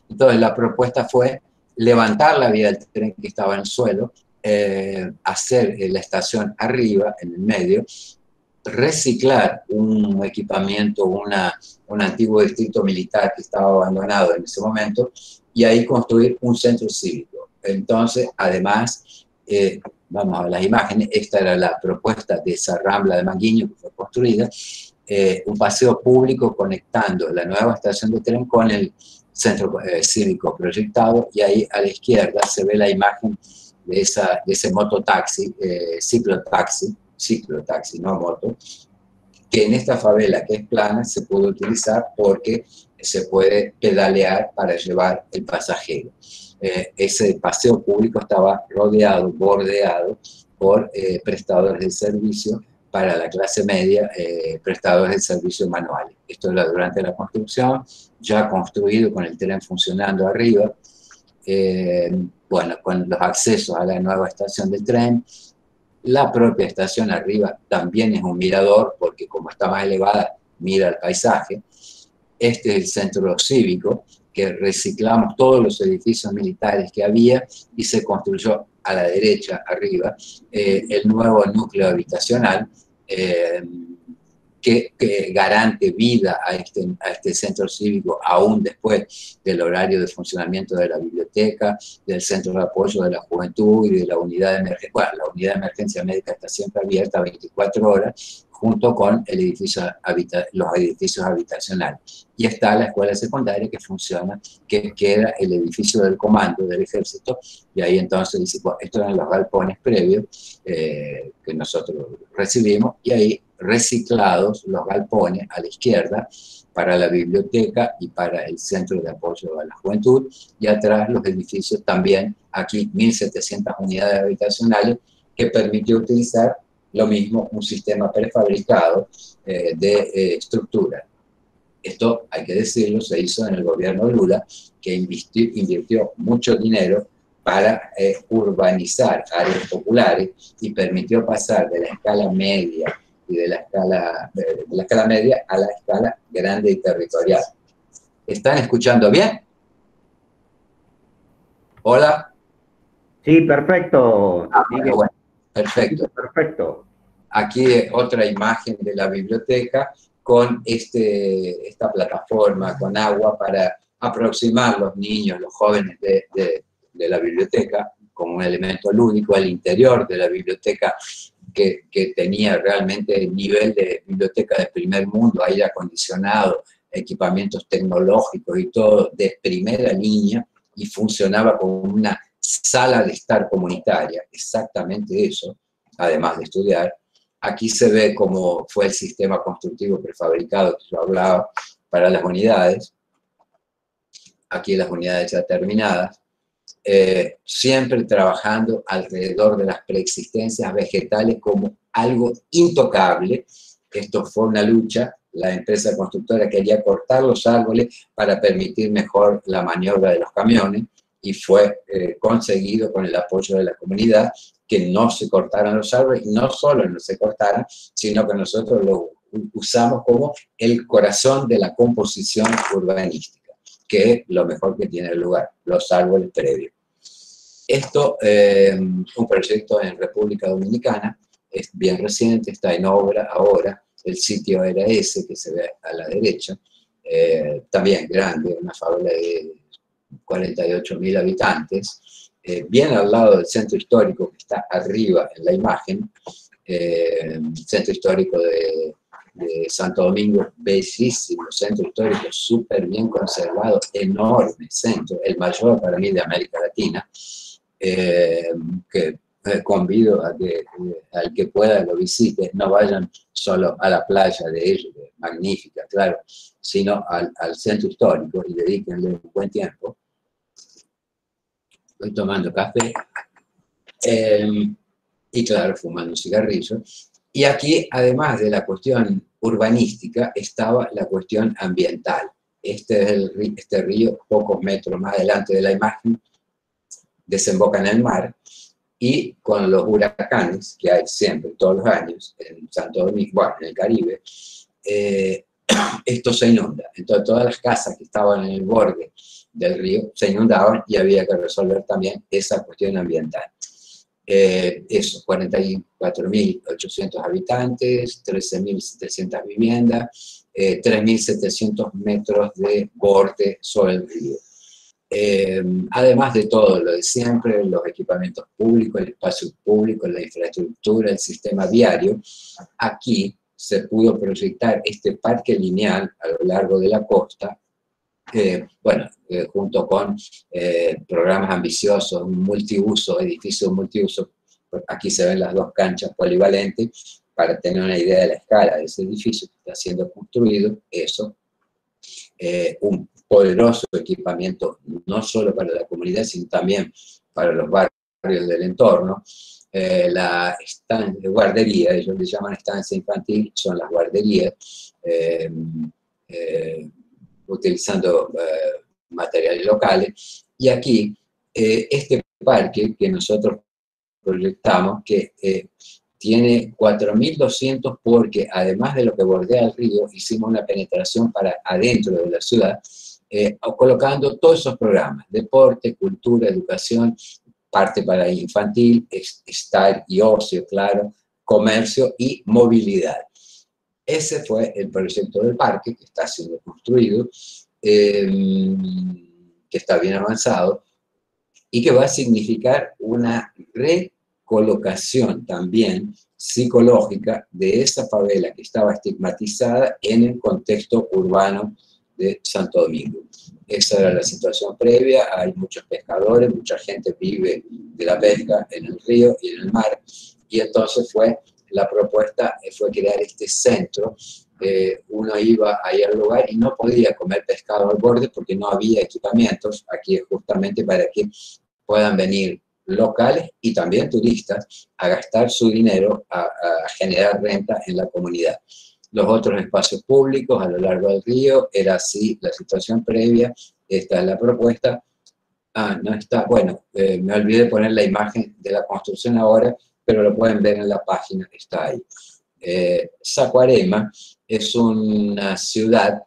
Entonces la propuesta fue levantar la vía del tren que estaba en el suelo, hacer la estación arriba, en el medio, reciclar un equipamiento, un antiguo distrito militar que estaba abandonado en ese momento, y ahí construir un centro cívico. Entonces, además, vamos a las imágenes, esta era la propuesta de esa rambla de Manguinho que fue construida, un paseo público conectando la nueva estación de tren con el centro cívico proyectado, y ahí a la izquierda se ve la imagen de ese mototaxi, ciclotaxi, no moto, que en esta favela que es plana se puede utilizar porque se puede pedalear para llevar el pasajero. Ese paseo público estaba bordeado por prestadores de servicio para la clase media, prestadores de servicios manuales. Esto era durante la construcción, ya construido con el tren funcionando arriba, bueno, con los accesos a la nueva estación del tren. La propia estación arriba también es un mirador, porque como está más elevada, mira el paisaje. Este es el centro cívico, que reciclamos todos los edificios militares que había y se construyó a la derecha, arriba, el nuevo núcleo habitacional, que garante vida a este centro cívico aún después del horario de funcionamiento de la biblioteca, del centro de apoyo de la juventud y de la unidad de emergencia. Bueno, la unidad de emergencia médica está siempre abierta 24 horas, junto con el edificio los edificios habitacionales. Y está la escuela secundaria que funciona, que era el edificio del comando del ejército, y ahí entonces dice, bueno, estos eran los galpones previos que nosotros recibimos, y ahí reciclados los galpones a la izquierda para la biblioteca y para el centro de apoyo a la juventud, y atrás los edificios también, aquí 1.700 unidades habitacionales, que permitió utilizar lo mismo, un sistema prefabricado de estructura. Esto, hay que decirlo, se hizo en el gobierno de Lula, que invirtió mucho dinero para urbanizar áreas populares y permitió pasar de la escala media y de la escala media a la escala grande y territorial. ¿Están escuchando bien? ¿Hola?
Sí, perfecto.
Bueno, perfecto.
Perfecto.
Aquí otra imagen de la biblioteca con esta plataforma con agua para aproximar los niños, los jóvenes de la biblioteca como un elemento lúdico al interior de la biblioteca, que tenía realmente el nivel de biblioteca de primer mundo, aire acondicionado, equipamientos tecnológicos y todo de primera línea, y funcionaba como una sala de estar comunitaria, exactamente eso, además de estudiar. Aquí se ve cómo fue el sistema constructivo prefabricado que yo hablaba para las unidades. Aquí las unidades ya terminadas. Siempre trabajando alrededor de las preexistencias vegetales como algo intocable. Esto fue una lucha. La empresa constructora quería cortar los árboles para permitir mejor la maniobra de los camiones, y fue conseguido con el apoyo de la comunidad que no se cortaran los árboles, y no solo no se cortaran, sino que nosotros lo usamos como el corazón de la composición urbanística, que es lo mejor que tiene el lugar, los árboles previos. Esto, un proyecto en República Dominicana, es bien reciente, está en obra ahora. El sitio era ese que se ve a la derecha, también grande, una favela de 48.000 habitantes, bien al lado del centro histórico que está arriba en la imagen, centro histórico de Santo Domingo, bellísimo centro histórico, súper bien conservado, enorme centro, el mayor para mí de América Latina, que convido a que al que pueda lo visite, no vayan solo a la playa de ellos, magnífica, claro, sino al centro histórico, y dedíquenle un buen tiempo. Estoy tomando café, y claro, fumando un cigarrillo. Y aquí, además de la cuestión urbanística, estaba la cuestión ambiental. Este río, pocos metros más adelante de la imagen, desemboca en el mar, y con los huracanes que hay siempre, todos los años, en Santo Domingo, bueno, en el Caribe, esto se inunda. Entonces todas las casas que estaban en el borde del río se inundaban y había que resolver también esa cuestión ambiental. Eso, 44.800 habitantes, 13.700 viviendas, 3.700 metros de borde sobre el río. Además de todo lo de siempre, los equipamientos públicos, el espacio público, la infraestructura, el sistema viario, aquí se pudo proyectar este parque lineal a lo largo de la costa, junto con programas ambiciosos, un multiuso, edificios multiuso. Aquí se ven las dos canchas polivalentes, para tener una idea de la escala de ese edificio que está siendo construido, eso. Un poderoso equipamiento, no solo para la comunidad, sino también para los barrios del entorno. La guardería, ellos le llaman estancia infantil, son las guarderías, utilizando materiales locales. Y aquí, este parque que nosotros proyectamos, que tiene 4.200 porque además de lo que bordea el río, hicimos una penetración para adentro de la ciudad, colocando todos esos programas, deporte, cultura, educación, parte para infantil, estar y ocio, claro, comercio y movilidad. Ese fue el proyecto del parque que está siendo construido, que está bien avanzado y que va a significar una recolocación también psicológica de esa favela que estaba estigmatizada en el contexto urbano de Santo Domingo. Esa era la situación previa, hay muchos pescadores, mucha gente vive de la pesca en el río y en el mar, y entonces la propuesta fue crear este centro. Uno iba ahí al lugar y no podía comer pescado al borde porque no había equipamientos. Aquí es justamente para que puedan venir locales y también turistas a gastar su dinero, a generar renta en la comunidad. Los otros espacios públicos a lo largo del río, era así la situación previa. Esta es la propuesta. No está, bueno, me olvidé de poner la imagen de la construcción ahora, pero lo pueden ver en la página, está ahí. Saquarema es una ciudad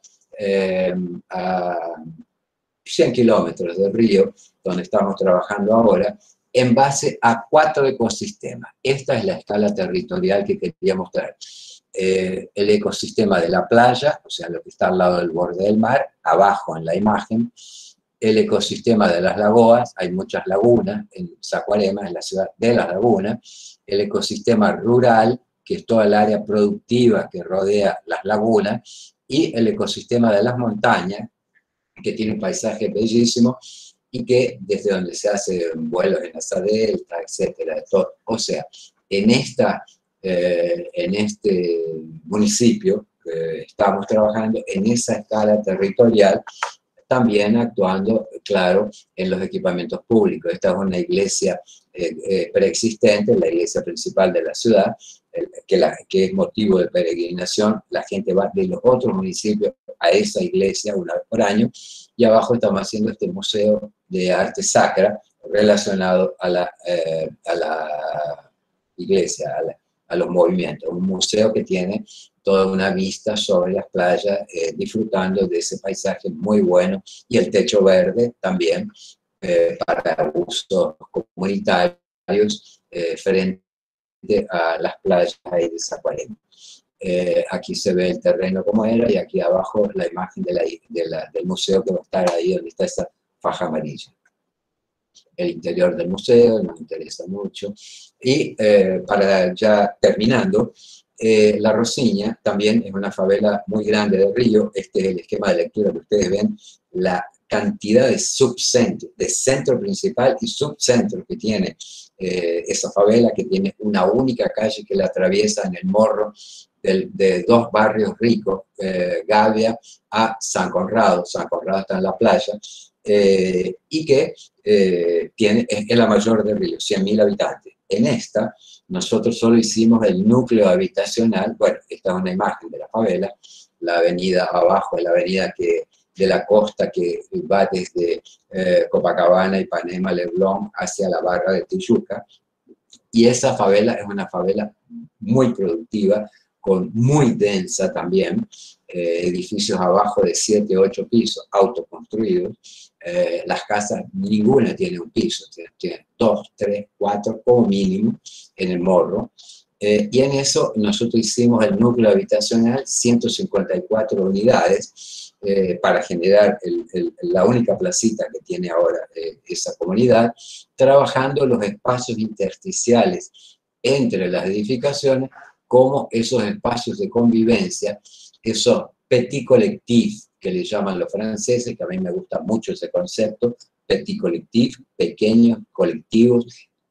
a 100 kilómetros del río, donde estamos trabajando ahora, en base a 4 ecosistemas. Esta es la escala territorial que quería mostrar. El ecosistema de la playa, o sea, lo que está al lado del borde del mar, abajo en la imagen. El ecosistema de las lagoas, hay muchas lagunas, en Saquarema es la ciudad de las lagunas. El ecosistema rural, que es toda el área productiva que rodea las lagunas, y el ecosistema de las montañas, que tiene un paisaje bellísimo, y que desde donde se hacen vuelos en asa delta, etcétera, todo. O sea, en este municipio que estamos trabajando, en esa escala territorial, también actuando, claro, en los equipamientos públicos. Esta es una iglesia preexistente, la iglesia principal de la ciudad, que es motivo de peregrinación. La gente va de los otros municipios a esa iglesia una vez por año, y abajo estamos haciendo este museo de arte sacra relacionado a la iglesia, a los movimientos. Un museo que tiene toda una vista sobre las playas, disfrutando de ese paisaje muy bueno, y el techo verde también para usos comunitarios frente a las playas ahí de Saquarema. Aquí se ve el terreno como era, y aquí abajo la imagen del museo que va a estar ahí donde está esa faja amarilla. El interior del museo nos interesa mucho. Y para ya terminando, La Rosiña también es una favela muy grande del río. Este es el esquema de lectura que ustedes ven, la cantidad de subcentros, de centro principal y subcentro que tiene esa favela, que tiene una única calle que la atraviesa en el morro de 2 barrios ricos, Gavia a San Conrado. San Conrado está en la playa, y que es la mayor del río, 100.000 habitantes. En esta, nosotros solo hicimos el núcleo habitacional. Bueno, esta es una imagen de la favela. La avenida abajo es la avenida de la costa que va desde Copacabana, Ipanema, Leblon hacia la barra de Tijuca. Y esa favela es una favela muy productiva, muy densa también, edificios abajo de 7, 8 pisos, autoconstruidos. Las casas, ninguna tiene un piso, tiene 2, 3, 4 como mínimo en el Morro. Y en eso nosotros hicimos el núcleo habitacional, 154 unidades, para generar la única placita que tiene ahora esa comunidad, trabajando los espacios intersticiales entre las edificaciones como esos espacios de convivencia, esos petit collectifs que le llaman los franceses, que a mí me gusta mucho ese concepto, petit collectif, pequeños colectivos,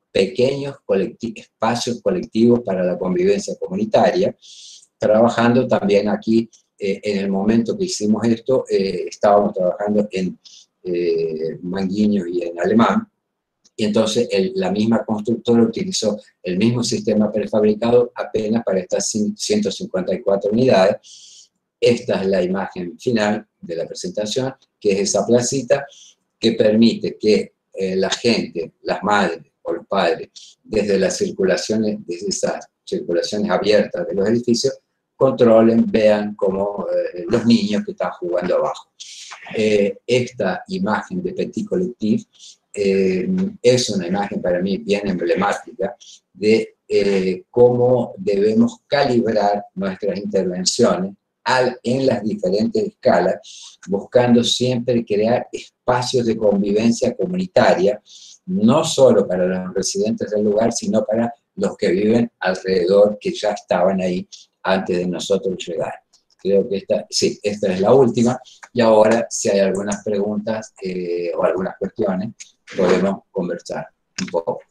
espacios colectivos para la convivencia comunitaria, trabajando también aquí, en el momento que hicimos esto, estábamos trabajando en Manguinhos y en Alemán, y entonces la misma constructora utilizó el mismo sistema prefabricado apenas para estas 154 unidades. Esta es la imagen final de la presentación, que es esa placita que permite que la gente, las madres o los padres, desde esas circulaciones abiertas de los edificios, controlen, vean como los niños que están jugando abajo. Esta imagen de Petit Collectif es una imagen para mí bien emblemática de cómo debemos calibrar nuestras intervenciones en las diferentes escalas, buscando siempre crear espacios de convivencia comunitaria, no solo para los residentes del lugar, sino para los que viven alrededor, que ya estaban ahí antes de nosotros llegar. Creo que esta es la última, y ahora si hay algunas preguntas o algunas cuestiones, podemos conversar un poco.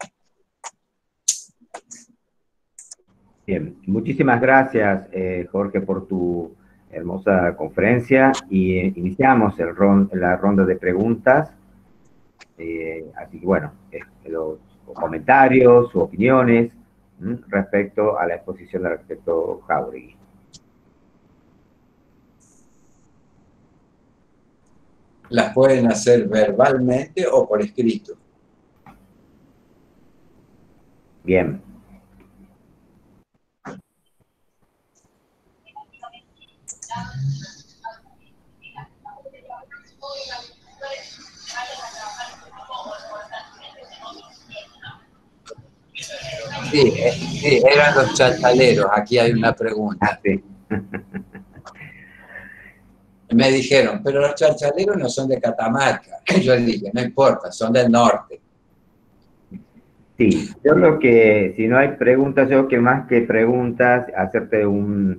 Bien, muchísimas gracias, Jorge, por tu hermosa conferencia, y iniciamos la ronda de preguntas. Así que bueno, los comentarios o opiniones respecto a la exposición del arquitecto Jáuregui.
Las pueden hacer verbalmente o por escrito.
Bien.
Sí, eran los chaltaleros. Aquí hay una pregunta.
Sí.
Me dijeron, pero los chaltaleros no son de Catamarca. Yo dije, no importa, son del norte.
Sí, yo creo que si no hay preguntas, yo que más que preguntas, hacerte un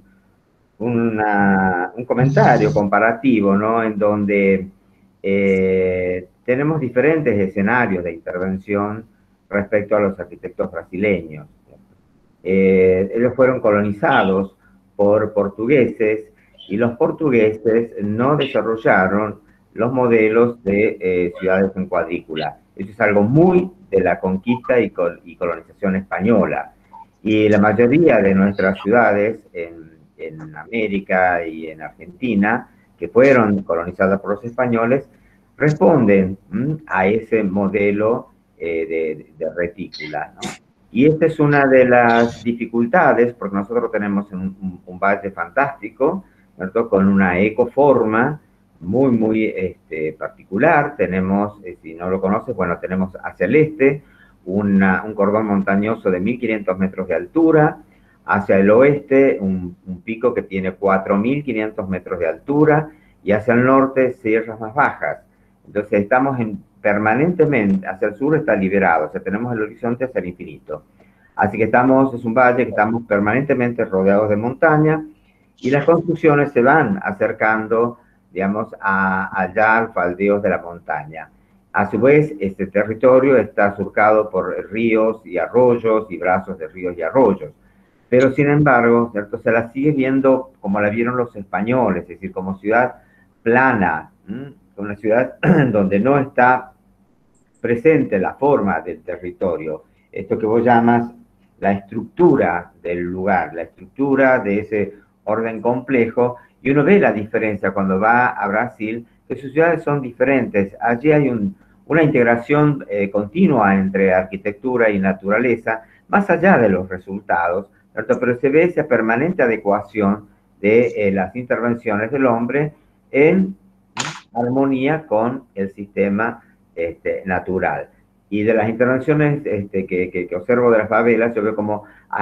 comentario comparativo, ¿no? En donde tenemos diferentes escenarios de intervención respecto a los arquitectos brasileños. Ellos fueron colonizados por portugueses, y los portugueses no desarrollaron los modelos de ciudades en cuadrícula. Eso es algo muy de la conquista y colonización española. Y la mayoría de nuestras ciudades en América y en Argentina, que fueron colonizadas por los españoles, responden a ese modelo de retícula, ¿no? Y esta es una de las dificultades, porque nosotros tenemos un valle fantástico, ¿cierto? Con una ecoforma muy particular. Tenemos, si no lo conoces, bueno, tenemos hacia el este un cordón montañoso de 1.500 metros de altura, hacia el oeste un pico que tiene 4.500 metros de altura, y hacia el norte sierras más bajas. Entonces estamos permanentemente, hacia el sur está liberado, o sea, tenemos el horizonte hacia el infinito. Así que es un valle que estamos permanentemente rodeados de montaña, y las construcciones se van acercando, digamos, allá al faldeos de la montaña. A su vez, este territorio está surcado por ríos y arroyos y brazos de ríos y arroyos. Pero, sin embargo, ¿cierto? Se la sigue viendo como la vieron los españoles, es decir, como ciudad plana, una ciudad donde no está presente la forma del territorio, esto que vos llamas la estructura del lugar, la estructura de ese orden complejo, y uno ve la diferencia cuando va a Brasil, que sus ciudades son diferentes. Allí hay una integración continua entre arquitectura y naturaleza, más allá de los resultados, ¿cierto? Pero se ve esa permanente adecuación de las intervenciones del hombre en armonía con el sistema natural. Y de las intervenciones que observo de las favelas, yo veo como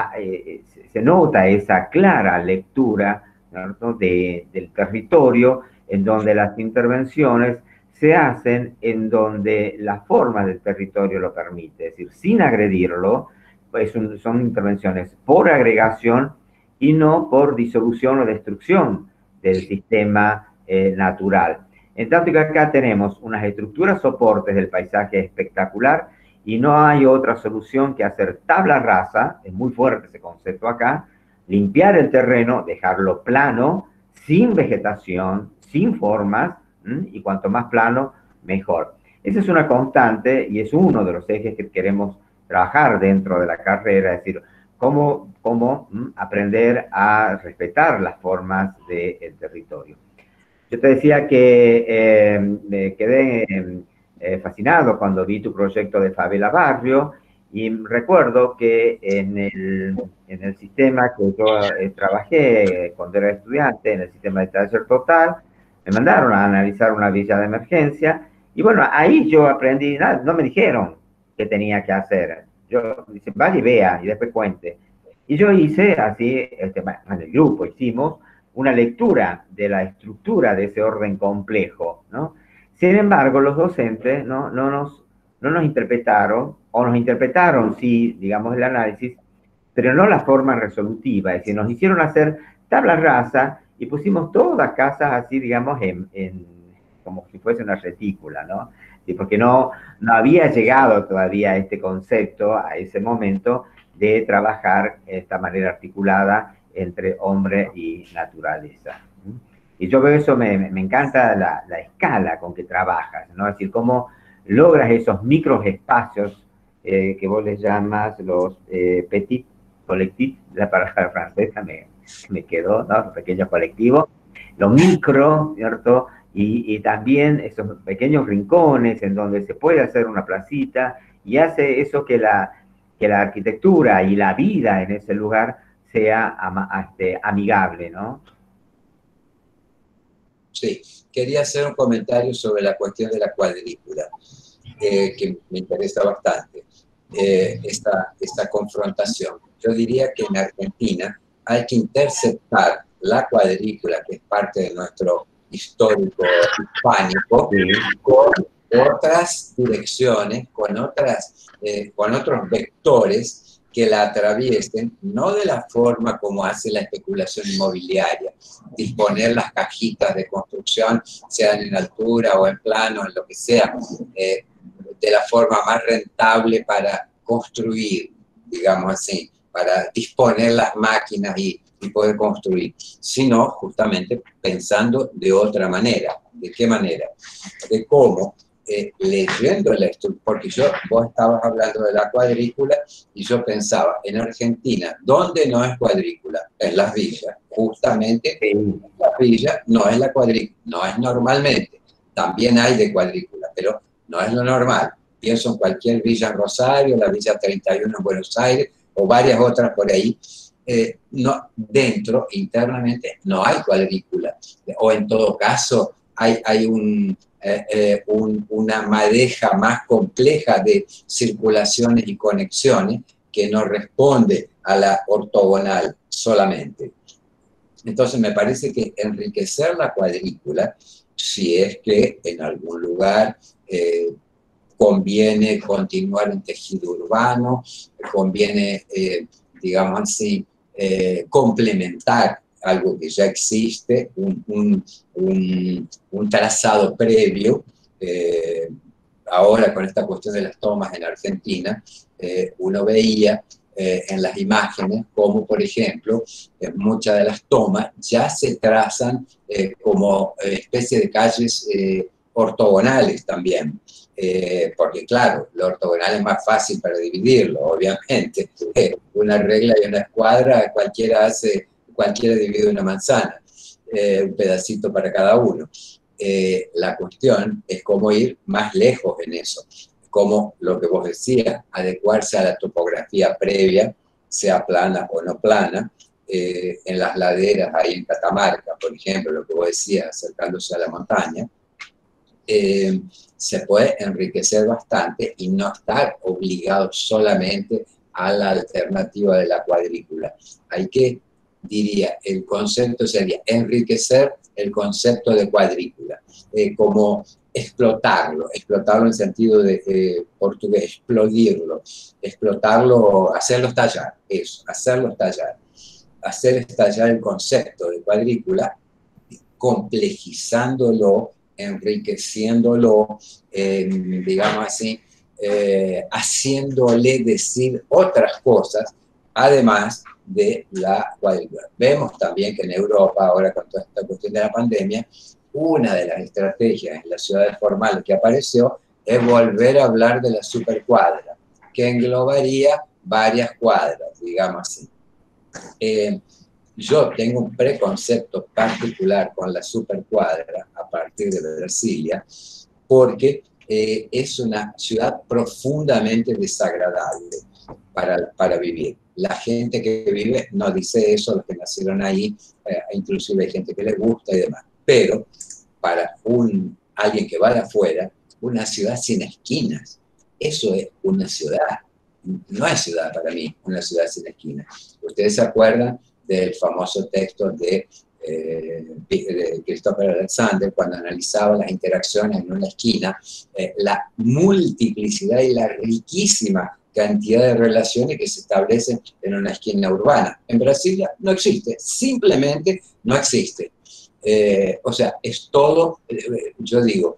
se nota esa clara lectura, ¿no?, del territorio, en donde las intervenciones se hacen en donde la forma del territorio lo permite, es decir, sin agredirlo, pues son intervenciones por agregación y no por disolución o destrucción del sistema natural. En tanto que acá tenemos unas estructuras soportes del paisaje espectacular y no hay otra solución que hacer tabla rasa, es muy fuerte ese concepto acá, limpiar el terreno, dejarlo plano, sin vegetación, sin formas, y cuanto más plano, mejor. Esa es una constante y es uno de los ejes que queremos trabajar dentro de la carrera, es decir, cómo aprender a respetar las formas del territorio. Yo te decía que me quedé fascinado cuando vi tu proyecto de Favela Barrio y recuerdo que en el sistema que yo trabajé cuando era estudiante, en el sistema de taller total, me mandaron a analizar una villa de emergencia y bueno, ahí yo aprendí, no me dijeron qué tenía que hacer. Yo dije, vaya y vea y después cuente. Y yo hice así, en el grupo hicimos una lectura de la estructura de ese orden complejo, ¿no? Sin embargo, los docentes no nos interpretaron, o nos interpretaron, sí, digamos, el análisis, pero no la forma resolutiva, es decir, nos hicieron hacer tabla rasa y pusimos todas casas así, digamos, como si fuese una retícula, ¿no? Y porque no había llegado todavía este concepto, a ese momento, de trabajar de esta manera articulada entre hombre y naturaleza. Y yo veo eso, me encanta la escala con que trabajas, ¿no? Es decir, cómo logras esos microespacios que vos les llamas los petit collectifs, la palabra francesa me quedó, ¿no? Pequeños colectivos, lo micro, ¿cierto? Y también esos pequeños rincones en donde se puede hacer una placita y hace eso que la arquitectura y la vida en ese lugar sea amigable, ¿no?
Sí, quería hacer un comentario sobre la cuestión de la cuadrícula, que me interesa bastante, esta confrontación. Yo diría que en Argentina hay que interceptar la cuadrícula, que es parte de nuestro histórico hispánico, con otras direcciones, con otros vectores que la atraviesen, no de la forma como hace la especulación inmobiliaria, disponer las cajitas de construcción, sean en altura o en plano, en lo que sea, de la forma más rentable para construir, digamos así, para disponer las máquinas y poder construir, sino justamente pensando de otra manera. ¿De qué manera? De cómo, leyendo la estructura, porque vos estabas hablando de la cuadrícula y yo pensaba, en Argentina, ¿dónde no es cuadrícula? En las villas. Justamente la villa no es la cuadrícula, no es normalmente. También hay de cuadrícula, pero no es lo normal. Pienso en cualquier villa en Rosario, la villa 31 en Buenos Aires o varias otras por ahí. No, dentro, internamente, no hay cuadrícula. O en todo caso, hay una madeja más compleja de circulaciones y conexiones que no responde a la ortogonal solamente. Entonces me parece que enriquecer la cuadrícula, si es que en algún lugar conviene continuar un tejido urbano, conviene, digamos así, complementar algo que ya existe, un trazado previo. Ahora con esta cuestión de las tomas en Argentina, uno veía en las imágenes como, por ejemplo, muchas de las tomas ya se trazan como especie de calles ortogonales también. Porque claro, lo ortogonal es más fácil para dividirlo, obviamente. Una regla y una escuadra, cualquiera divide una manzana, un pedacito para cada uno. La cuestión es cómo ir más lejos en eso, como lo que vos decías, adecuarse a la topografía previa sea plana o no plana, en las laderas, ahí en Catamarca, por ejemplo, lo que vos decías, acercándose a la montaña, se puede enriquecer bastante y no estar obligado solamente a la alternativa de la cuadrícula. Hay que, diría, el concepto sería enriquecer el concepto de cuadrícula, como explotarlo en sentido de portugués, explotarlo, hacerlo estallar, eso, hacerlo estallar, hacer estallar el concepto de cuadrícula, complejizándolo, enriqueciéndolo, digamos así, haciéndole decir otras cosas, además de la cuadrícula. Vemos también que en Europa, ahora con toda esta cuestión de la pandemia, una de las estrategias en las ciudades formales que apareció es volver a hablar de la supercuadra, que englobaría varias cuadras, digamos así. Yo tengo un preconcepto particular con la supercuadra a partir de Brasilia, porque es una ciudad profundamente desagradable para vivir. La gente que vive no dice eso, los que nacieron ahí, inclusive hay gente que les gusta y demás. Pero para alguien que va de afuera, una ciudad sin esquinas, eso es una ciudad. No es ciudad para mí, una ciudad sin esquinas. ¿Ustedes se acuerdan del famoso texto de Christopher Alexander, cuando analizaba las interacciones en una esquina, la multiplicidad y la riquísima cantidad de relaciones que se establecen en una esquina urbana? En Brasilia no existe, simplemente no existe. O sea, es todo, yo digo,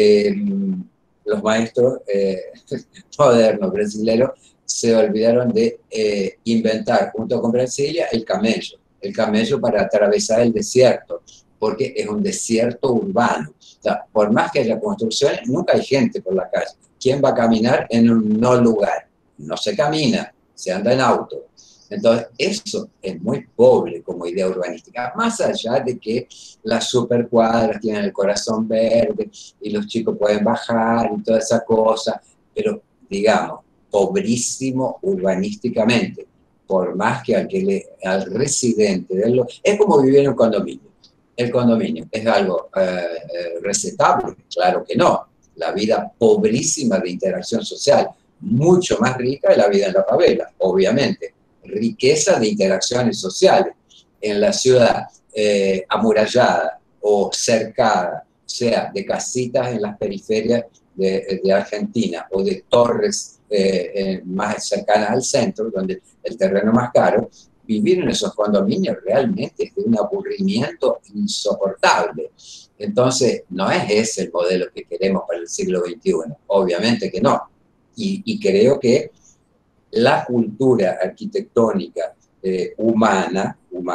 los maestros modernos brasileños se olvidaron de inventar, junto con Brasilia, el camello para atravesar el desierto, porque es un desierto urbano. O sea, por más que haya construcciones, nunca hay gente por la calle. ¿Quién va a caminar en un no lugar? No se camina, se anda en auto. Entonces, eso es muy pobre como idea urbanística, más allá de que las supercuadras tienen el corazón verde y los chicos pueden bajar y toda esa cosa, pero digamos, pobrísimo urbanísticamente, por más que al residente de es como vivir en un condominio. El condominio es algo recetable, claro que no. La vida pobrísima de interacción social, mucho más rica de la vida en la favela, obviamente. Riqueza de interacciones sociales en la ciudad amurallada o cercada, sea de casitas en las periferias de Argentina o de torres más cercanas al centro, donde el terreno es más caro, vivir en esos condominios realmente es de un aburrimiento insoportable. Entonces, no es ese el modelo que queremos para el siglo XXI, obviamente que no. Y creo que la cultura arquitectónica humana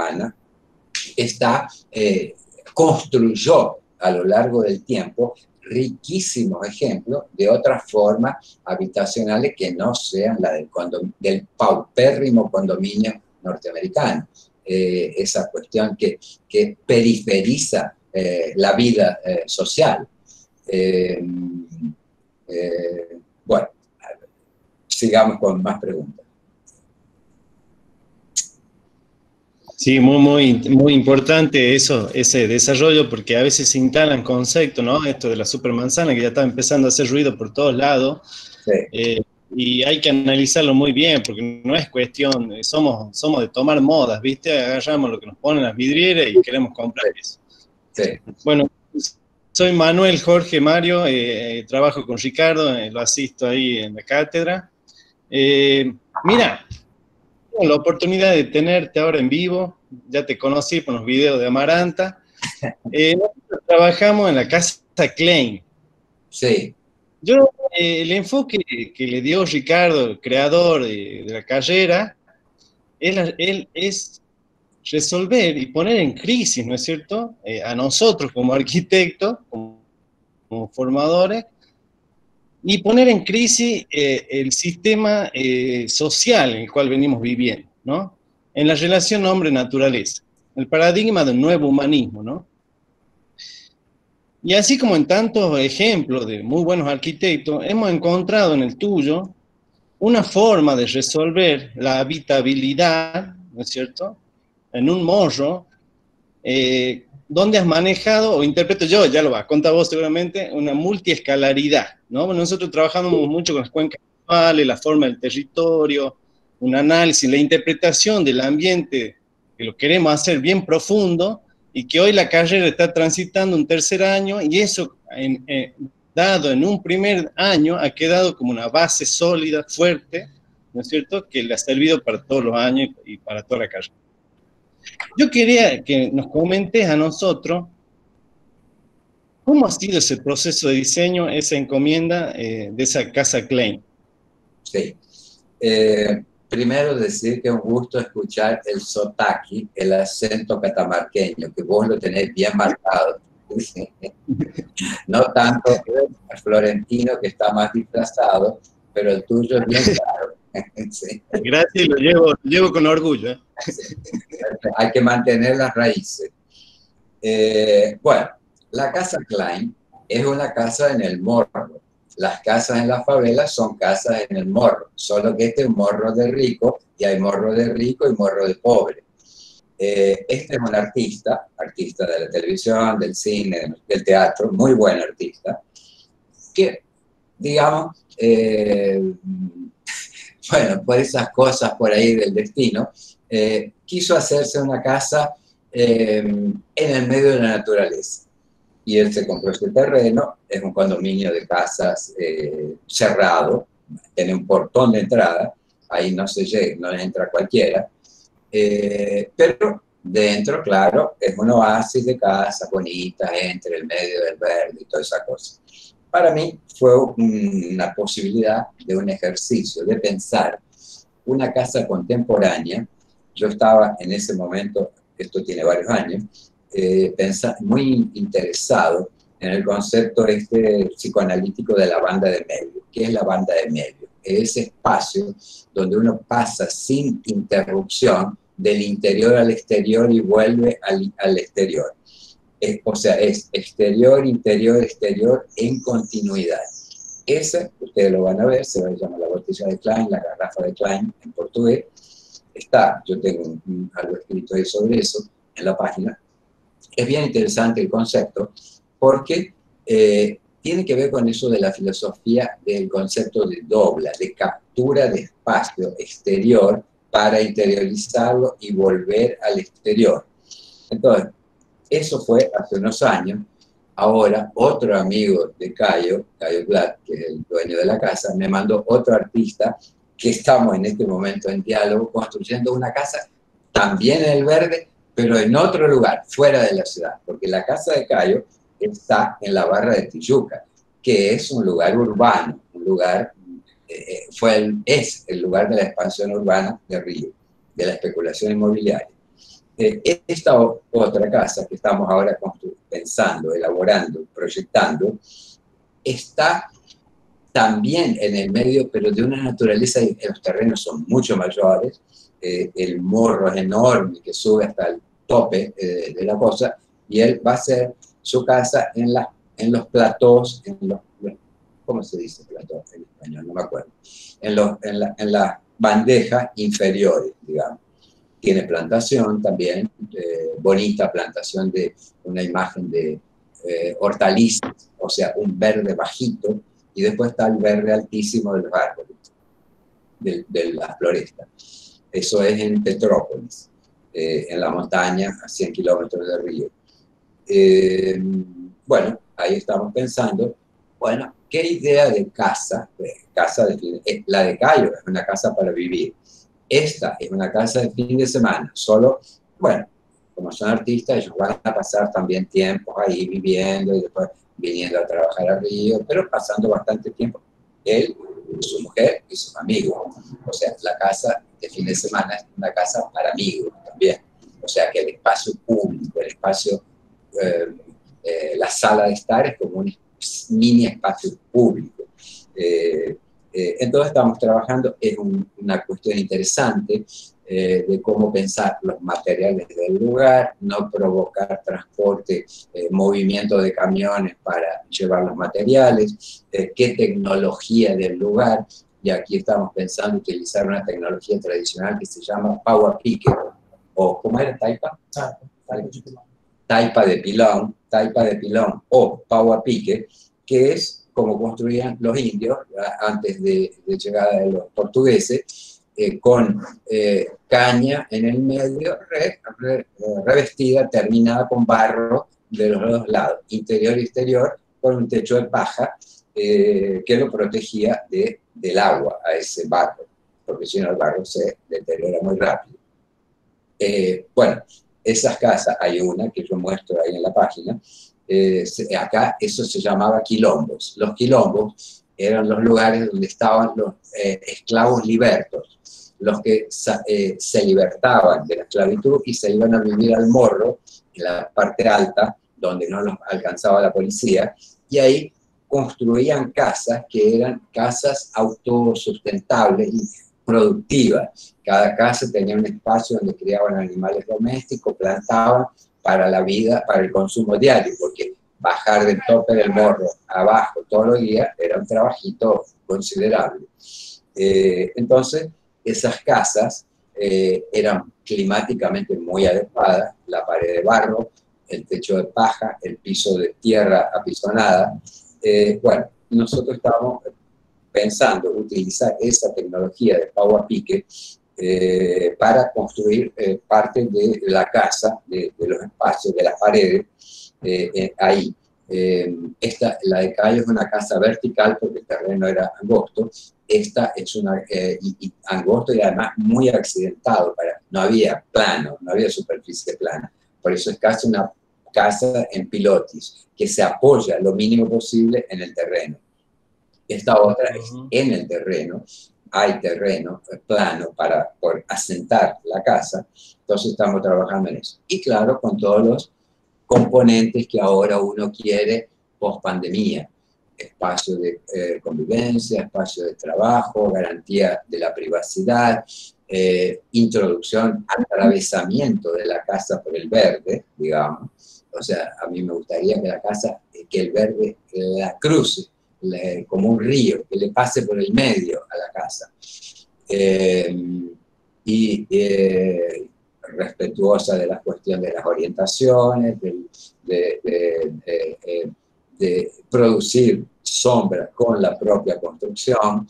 construyó a lo largo del tiempo riquísimos ejemplos de otras formas habitacionales que no sean la del paupérrimo condominio norteamericano. Esa cuestión que periferiza la vida social. Bueno, sigamos con más preguntas.
Sí, muy importante ese desarrollo, porque a veces se instalan conceptos, ¿no? Esto de la supermanzana, que ya está empezando a hacer ruido por todos lados. Sí. Y hay que analizarlo muy bien, porque no es cuestión, somos de tomar modas, ¿viste? Agarramos lo que nos ponen las vidrieras y queremos comprar eso. Sí. Bueno, soy Manuel Jorge Mario, trabajo con Ricardo, lo asisto ahí en la cátedra. Mira, tengo la oportunidad de tenerte ahora en vivo, ya te conocí por los videos de Amaranta. Nosotros trabajamos en la Casa Klein.
Sí.
Yo, el enfoque que le dio Ricardo, el creador de la carrera, él es resolver y poner en crisis, ¿no es cierto?, a nosotros como arquitectos, como formadores, y poner en crisis el sistema social en el cual venimos viviendo, ¿no? En la relación hombre-naturaleza, el paradigma del nuevo humanismo, ¿no? Y así como en tantos ejemplos de muy buenos arquitectos, hemos encontrado en el tuyo una forma de resolver la habitabilidad, ¿no es cierto?, en un morro, donde has manejado, o interpreto yo, ya lo vas a contar vos seguramente, una multiescalaridad, ¿no? Nosotros trabajamos mucho con las cuencas actuales, la forma del territorio, un análisis, la interpretación del ambiente, que lo queremos hacer bien profundo, y que hoy la carrera está transitando un tercer año, y eso, dado en un primer año, ha quedado como una base sólida, fuerte, ¿no es cierto?, que le ha servido para todos los años y para toda la carrera. Yo quería que nos comentes a nosotros cómo ha sido ese proceso de diseño, esa encomienda de esa casa Klein.
Sí. Primero decir que es un gusto escuchar el sotaque, el acento catamarqueño, que vos lo tenés bien marcado. No tanto el florentino, que está más disfrazado, pero el tuyo es bien claro. Sí.
Gracias, lo llevo con orgullo.
Hay que mantener las raíces. Bueno, la casa Klein es una casa en el morro. Las casas en la favela son casas en el morro, solo que este es un morro de rico, y hay morro de rico y morro de pobre. Este es un artista de la televisión, del cine, del teatro, muy buen artista, que, digamos, bueno, por esas cosas por ahí del destino, quiso hacerse una casa en el medio de la naturaleza. Y él se compró este terreno, es un condominio de casas cerrado, tiene un portón de entrada, ahí no se llega, no entra cualquiera, pero dentro, claro, es un oasis de casas bonitas, entre el medio del verde y toda esa cosa. Para mí fue una posibilidad de un ejercicio, de pensar una casa contemporánea. Yo estaba en ese momento, esto tiene varios años, muy interesado en el concepto psicoanalítico de la banda de medio. ¿Qué es la banda de medio? Es ese espacio donde uno pasa sin interrupción del interior al exterior y vuelve al exterior. O sea, es exterior, interior, exterior en continuidad. Ese, ustedes lo van a ver, se llama la botella de Klein, la garrafa de Klein en portugués. Yo tengo algo escrito ahí sobre eso en la página. Es bien interesante el concepto porque tiene que ver con eso de la filosofía del concepto de dobla, de captura de espacio exterior para interiorizarlo y volver al exterior. Entonces, eso fue hace unos años. Ahora, otro amigo de Cayo Blatt, que es el dueño de la casa, me mandó otro artista que estamos en este momento en diálogo construyendo una casa también en el verde, pero en otro lugar, fuera de la ciudad, porque la casa de Cayo está en la Barra de Tijuca, que es un lugar urbano, es el lugar de la expansión urbana de Río, de la especulación inmobiliaria. Esta otra casa que estamos ahora pensando, elaborando, proyectando, está también en el medio, pero de una naturaleza, los terrenos son mucho mayores, el morro es enorme que sube hasta el tope de la cosa, y él va a hacer su casa en los platós, ¿cómo se dice plató en español? No me acuerdo. En las bandejas inferiores, digamos. Tiene plantación también, bonita plantación de una imagen de hortalizas, o sea, un verde bajito, y después está el verde altísimo de los árboles, de la floresta. Eso es en Petrópolis, en la montaña, a 100 kilómetros del río. Bueno, ahí estamos pensando, bueno, ¿qué idea de casa? La de Cayo es una casa para vivir. Esta es una casa de fin de semana, solo, bueno, como son artistas, ellos van a pasar también tiempo ahí viviendo y después viniendo a trabajar a Río, pero pasando bastante tiempo, él, su mujer y sus amigos. O sea, la casa de fin de semana es una casa para amigos también. O sea, que el espacio público, el espacio, la sala de estar es como un mini espacio público. Entonces estamos trabajando en una cuestión interesante de cómo pensar los materiales del lugar, no provocar transporte, movimiento de camiones para llevar los materiales, qué tecnología del lugar. y aquí estamos pensando utilizar una tecnología tradicional que se llama Pau a Pique, o ¿cómo era? ¿Taipa? Taipa de pilón o Pau a Pique, que es como construían los indios antes de llegada de los portugueses, con caña en el medio, revestida, terminada con barro de los dos lados, interior y exterior, con un techo de paja que lo protegía del agua a ese barro, porque si no el barro se deteriora muy rápido. Bueno, esas casas, hay una que yo muestro ahí en la página, acá eso se llamaba quilombos. Los quilombos eran los lugares donde estaban los esclavos libertos, los que se libertaban de la esclavitud y se iban a vivir al morro, en la parte alta, donde no los alcanzaba la policía, y ahí construían casas que eran casas autosustentables y productivas. Cada casa tenía un espacio donde criaban animales domésticos, plantaban para la vida, para el consumo diario, porque bajar del tope del morro abajo todos los días era un trabajito considerable. Entonces, esas casas eran climáticamente muy adecuadas, la pared de barro, el techo de paja, el piso de tierra apisonada. Bueno, nosotros estábamos pensando utilizar esa tecnología de Pau a Pique para construir parte de la casa, de los espacios, de las paredes, ahí. La de Cayo es una casa vertical porque el terreno era angosto. Esta es una angosto y además muy accidentado. No había plano, no había superficie plana. Por eso es casi una casa en pilotis, que se apoya lo mínimo posible en el terreno. Esta otra es en el terreno, hay terreno plano para asentar la casa, entonces estamos trabajando en eso. Y claro, con todos los componentes que ahora uno quiere post pandemia, espacio de convivencia, espacio de trabajo, garantía de la privacidad, introducción, atravesamiento de la casa por el verde, digamos. O sea, a mí me gustaría que la casa, que el verde la cruce, como un río, que le pase por el medio a la casa. Respetuosa de la cuestión de las orientaciones, de producir sombra con la propia construcción.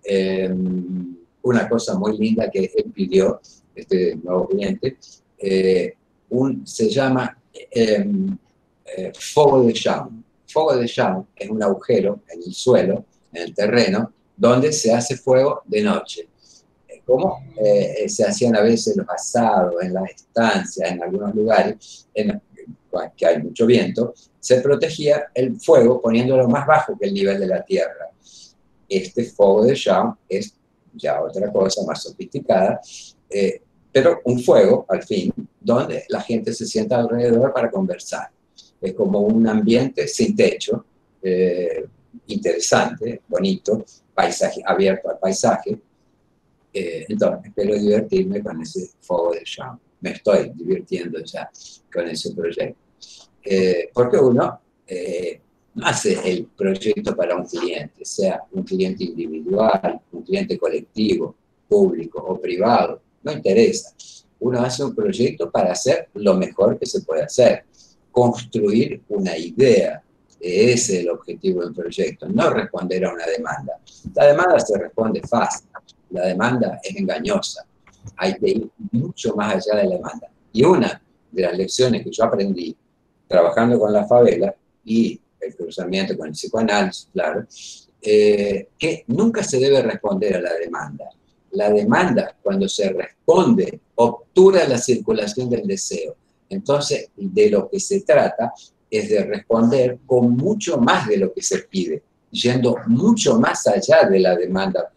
Una cosa muy linda que él pidió, este nuevo cliente, se llama fuego de chão. Fuego de chão es un agujero en el suelo, en el terreno, donde se hace fuego de noche. Como se hacían a veces los asados en las estancias, en algunos lugares, que hay mucho viento, se protegía el fuego poniéndolo más bajo que el nivel de la tierra. Este fuego de chão es ya otra cosa más sofisticada, pero un fuego, al fin, donde la gente se sienta alrededor para conversar. Es como un ambiente sin techo, interesante, bonito, paisaje, abierto al paisaje. Entonces, espero divertirme con ese fuego de chão. Me estoy divirtiendo ya con ese proyecto. Porque uno no hace el proyecto para un cliente, sea un cliente individual, un cliente colectivo, público o privado, no interesa. Uno hace un proyecto para hacer lo mejor que se puede hacer, construir una idea. Ese es el objetivo del proyecto, no responder a una demanda. La demanda se responde fácil, la demanda es engañosa. Hay que ir mucho más allá de la demanda. Y una de las lecciones que yo aprendí trabajando con la favela y el cruzamiento con el psicoanálisis, claro, que nunca se debe responder a la demanda. La demanda, cuando se responde, obtura la circulación del deseo. Entonces, de lo que se trata es de responder con mucho más de lo que se pide, yendo mucho más allá de la demanda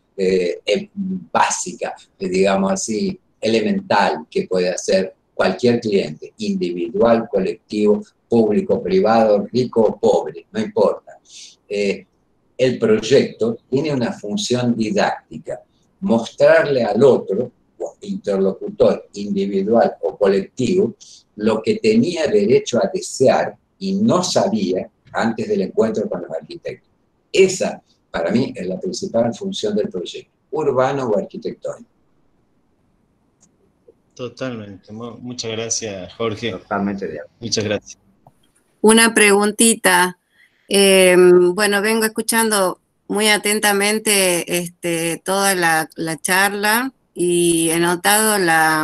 básica, digamos así, elemental, que puede hacer cualquier cliente, individual, colectivo, público, privado, rico o pobre, no importa. El proyecto tiene una función didáctica, mostrarle al otro, interlocutor individual o colectivo, lo que tenía derecho a desear y no sabía antes del encuentro con los arquitectos. Esa para mí es la principal función del proyecto, urbano o arquitectónico.
Totalmente. Muchas gracias, Jorge.
Totalmente de acuerdo.
Muchas gracias.
Una preguntita. Bueno, vengo escuchando muy atentamente toda la charla y he notado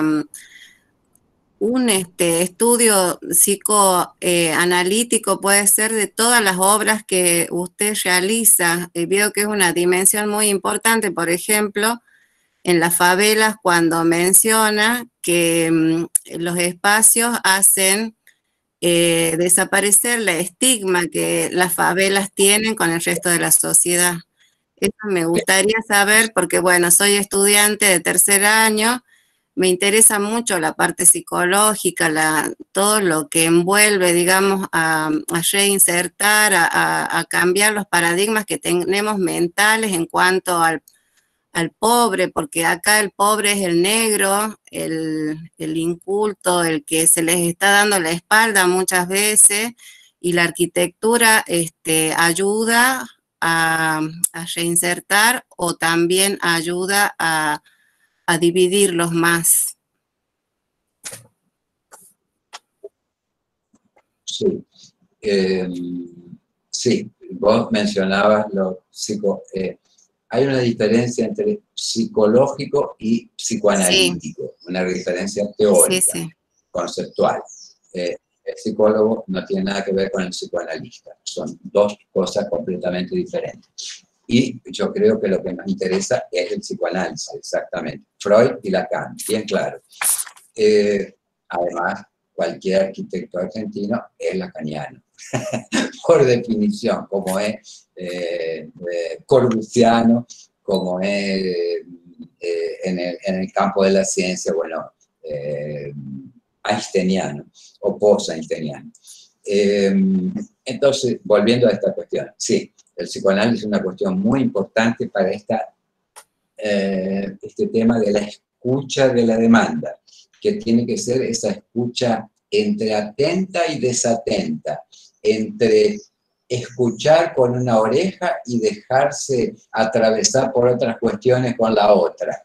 un estudio psicoanalítico, puede ser, de todas las obras que usted realiza. Veo que es una dimensión muy importante, por ejemplo, en las favelas, cuando menciona que los espacios hacen desaparecer la estigma que las favelas tienen con el resto de la sociedad. Eso me gustaría saber, porque bueno, soy estudiante de tercer año, me interesa mucho la parte psicológica, todo lo que envuelve, digamos, a reinsertar, a cambiar los paradigmas que tenemos mentales en cuanto al pobre, porque acá el pobre es el negro, el inculto, el que se les está dando la espalda muchas veces, y la arquitectura ayuda a reinsertar o también ayuda a dividirlos más.
Sí, sí, vos mencionabas lo hay una diferencia entre psicológico y psicoanalítico, sí. Una diferencia teórica, sí, sí. Conceptual. El psicólogo no tiene nada que ver con el psicoanalista, son dos cosas completamente diferentes. Y yo creo que lo que nos interesa es el psicoanálisis, exactamente. Freud y Lacan, bien claro. Además, cualquier arquitecto argentino es lacaniano, por definición, como es corbusiano, como es en el campo de la ciencia, bueno, einsteiniano o post-einsteiniano. Entonces, volviendo a esta cuestión, sí, el psicoanálisis es una cuestión muy importante para este tema de la escucha de la demanda, que tiene que ser esa escucha entre atenta y desatenta, entre escuchar con una oreja y dejarse atravesar por otras cuestiones con la otra.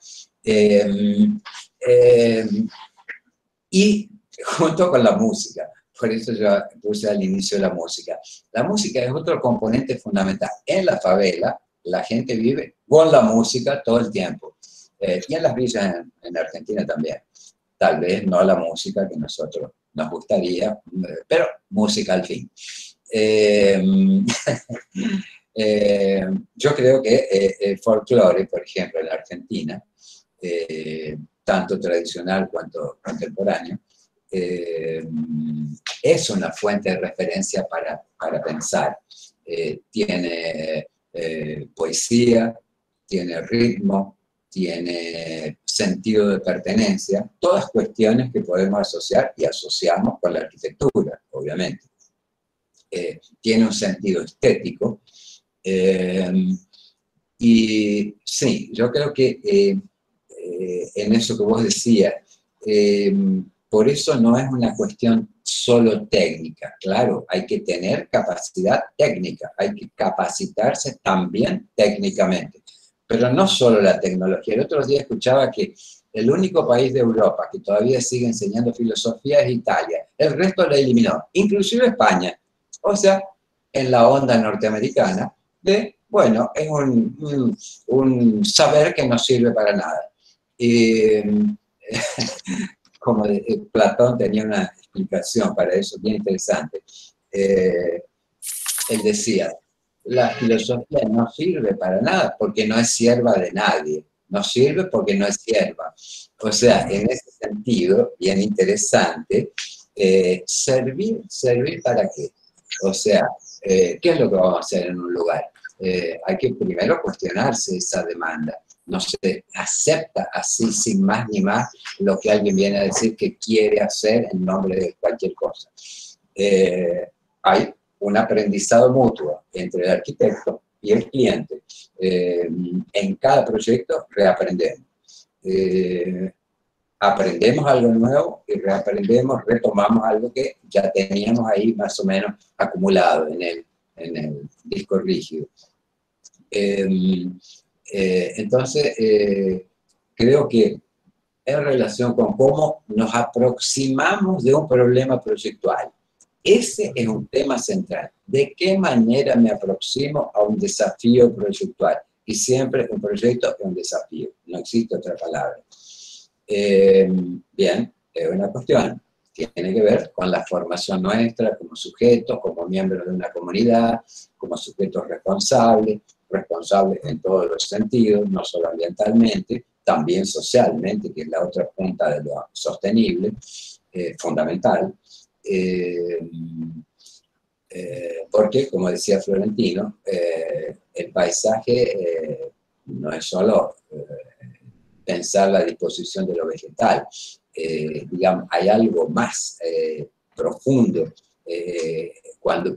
Y junto con la música, por eso yo puse al inicio la música. La música es otro componente fundamental. En la favela, la gente vive con la música todo el tiempo. Y en las villas en Argentina también. Tal vez no la música que nosotros nos gustaría, pero música al fin. Yo creo que el folclore, por ejemplo, en la Argentina, tanto tradicional cuanto contemporáneo, es una fuente de referencia para pensar. Tiene poesía, tiene ritmo, tiene sentido de pertenencia, todas cuestiones que podemos asociar y asociamos con la arquitectura, obviamente. Tiene un sentido estético. Y sí, yo creo que en eso que vos decías, por eso no es una cuestión solo técnica. Claro, hay que tener capacidad técnica, hay que capacitarse también técnicamente. Pero no solo la tecnología. El otro día escuchaba que el único país de Europa que todavía sigue enseñando filosofía es Italia. El resto la eliminó, inclusive España. O sea, en la onda norteamericana de, bueno, es un saber que no sirve para nada. Como Platón tenía una explicación para eso, bien interesante. Él decía, la filosofía no sirve para nada porque no es sierva de nadie. No sirve porque no es sierva. O sea, en ese sentido, bien interesante, ¿servir para qué? O sea, ¿qué es lo que vamos a hacer en un lugar? Hay que primero cuestionarse esa demanda. No se acepta así, sin más ni más, lo que alguien viene a decir que quiere hacer en nombre de cualquier cosa. Hay un aprendizado mutuo entre el arquitecto y el cliente. En cada proyecto reaprendemos. Aprendemos algo nuevo y reaprendemos, retomamos algo que ya teníamos ahí más o menos acumulado en el disco rígido. Entonces, creo que en relación con cómo nos aproximamos de un problema proyectual, ese es un tema central. ¿De qué manera me aproximo a un desafío proyectual? Y siempre un proyecto es un desafío, no existe otra palabra. Bien, es una cuestión. Tiene que ver con la formación nuestra como sujetos, como miembros de una comunidad, como sujetos responsables en todos los sentidos, no solo ambientalmente, también socialmente, que es la otra punta de lo sostenible, fundamental. Porque, como decía Florentino, el paisaje no es solo pensar la disposición de lo vegetal, digamos, hay algo más profundo cuando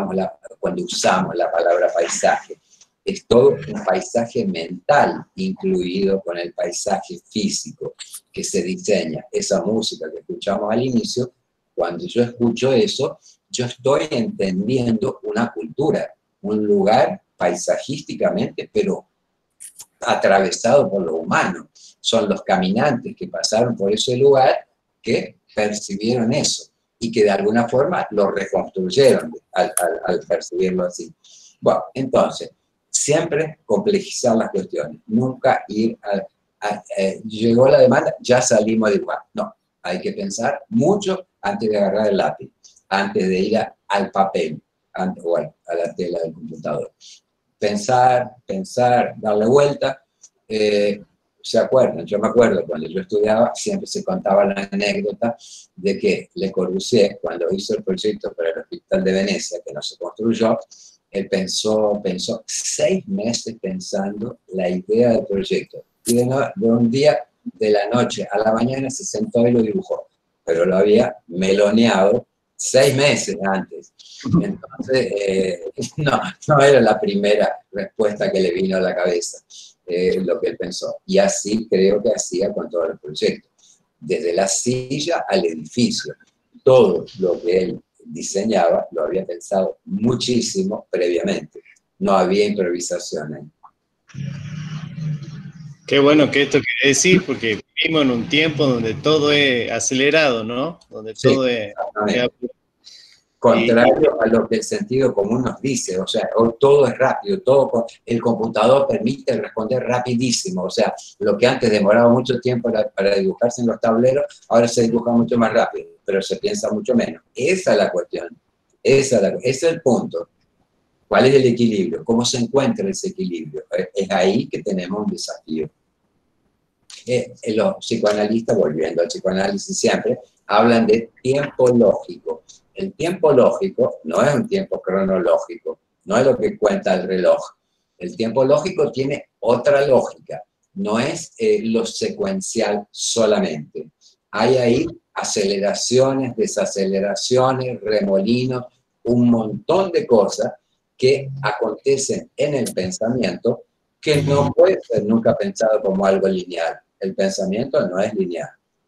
usamos la palabra paisaje. Es todo un paisaje mental incluido con el paisaje físico que se diseña. Esa música que escuchamos al inicio, cuando yo escucho eso, yo estoy entendiendo una cultura, un lugar paisajísticamente, pero atravesado por lo humano. Son los caminantes que pasaron por ese lugar que percibieron eso y que de alguna forma lo reconstruyeron al percibirlo así. Bueno, entonces, siempre complejizar las cuestiones, nunca ir llegó la demanda, ya salimos de igual. No, hay que pensar mucho antes de agarrar el lápiz, antes de ir al papel o a la tela del computador. Pensar, darle vuelta. ¿Se acuerdan? Yo me acuerdo cuando yo estudiaba, siempre se contaba la anécdota de que Le Corbusier, cuando hizo el proyecto para el Hospital de Venecia, que no se construyó, él pensó 6 meses pensando la idea del proyecto. Y de un día, de la noche a la mañana, se sentó y lo dibujó. Pero lo había meloneado 6 meses antes. Entonces, no era la primera respuesta que le vino a la cabeza, lo que él pensó. Y así creo que hacía con todo el proyecto. Desde la silla al edificio. Todo lo que él diseñaba lo había pensado muchísimo previamente. No había improvisación ahí.
Qué bueno que esto quiere decir, porque vivimos en un tiempo donde todo es acelerado, ¿no? Donde todo es...
Contrario a lo que el sentido común nos dice, o sea, todo es rápido, el computador permite responder rapidísimo, o sea, lo que antes demoraba mucho tiempo para dibujarse en los tableros, ahora se dibuja mucho más rápido, pero se piensa mucho menos. Esa es la cuestión, ese es el punto. ¿Cuál es el equilibrio? ¿Cómo se encuentra ese equilibrio? Es ahí que tenemos un desafío. Los psicoanalistas, volviendo al psicoanálisis siempre, hablan de tiempo lógico. El tiempo lógico no es un tiempo cronológico, no es lo que cuenta el reloj. El tiempo lógico tiene otra lógica, no es lo secuencial solamente. Hay ahí aceleraciones, desaceleraciones, remolinos, un montón de cosas que acontecen en el pensamiento que no puede ser nunca pensado como algo lineal. El pensamiento no es lineal.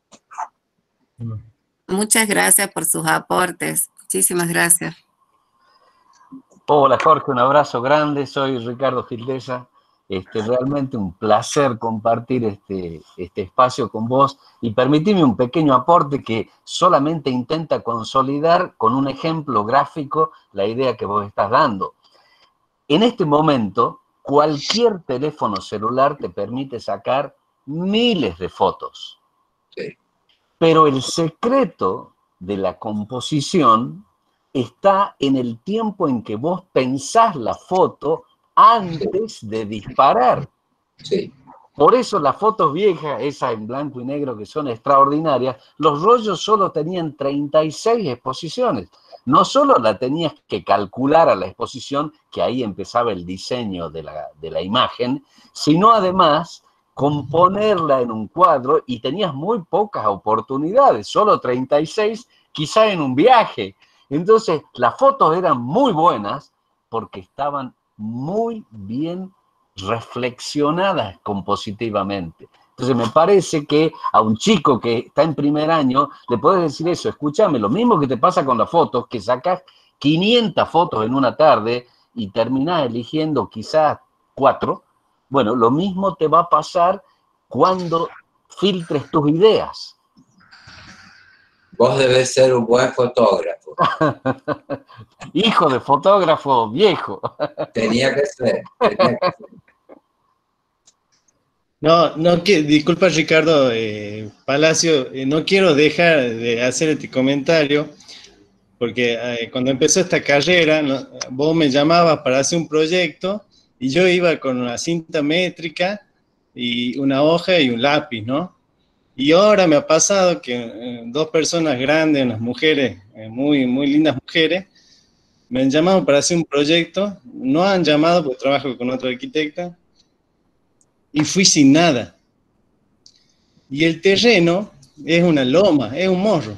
Muchas gracias por sus aportes. Muchísimas gracias.
Hola Jorge, un abrazo grande. Soy Ricardo Gildesa. Realmente un placer compartir este espacio con vos y permitirme un pequeño aporte que solamente intenta consolidar con un ejemplo gráfico la idea que vos estás dando. En este momento, cualquier teléfono celular te permite sacar miles de fotos.
Sí.
Pero el secreto de la composición está en el tiempo en que vos pensás la foto antes de disparar.
Sí.
Por eso las fotos viejas, esas en blanco y negro que son extraordinarias, los rollos solo tenían 36 exposiciones. No solo la tenías que calcular a la exposición, que ahí empezaba el diseño de la imagen, sino además componerla en un cuadro y tenías muy pocas oportunidades, solo 36, quizá en un viaje. Entonces, las fotos eran muy buenas porque estaban muy bien reflexionadas compositivamente. Entonces, me parece que a un chico que está en primer año le puedes decir eso, escúchame, lo mismo que te pasa con las fotos, que sacas 500 fotos en una tarde y terminás eligiendo quizás 4. Bueno, lo mismo te va a pasar cuando filtres tus ideas.
Vos debes ser un buen fotógrafo.
Hijo de fotógrafo viejo.
Tenía que ser.
Disculpa Ricardo Palacio, no quiero dejar de hacer este comentario, porque cuando empezó esta carrera, vos me llamabas para hacer un proyecto, y yo iba con una cinta métrica, y una hoja y un lápiz, ¿no? Y ahora me ha pasado que dos personas grandes, unas mujeres, muy, muy lindas mujeres, me han llamado para hacer un proyecto, no han llamado porque trabajo con otro arquitecta, y fui sin nada. Y el terreno es una loma, es un morro.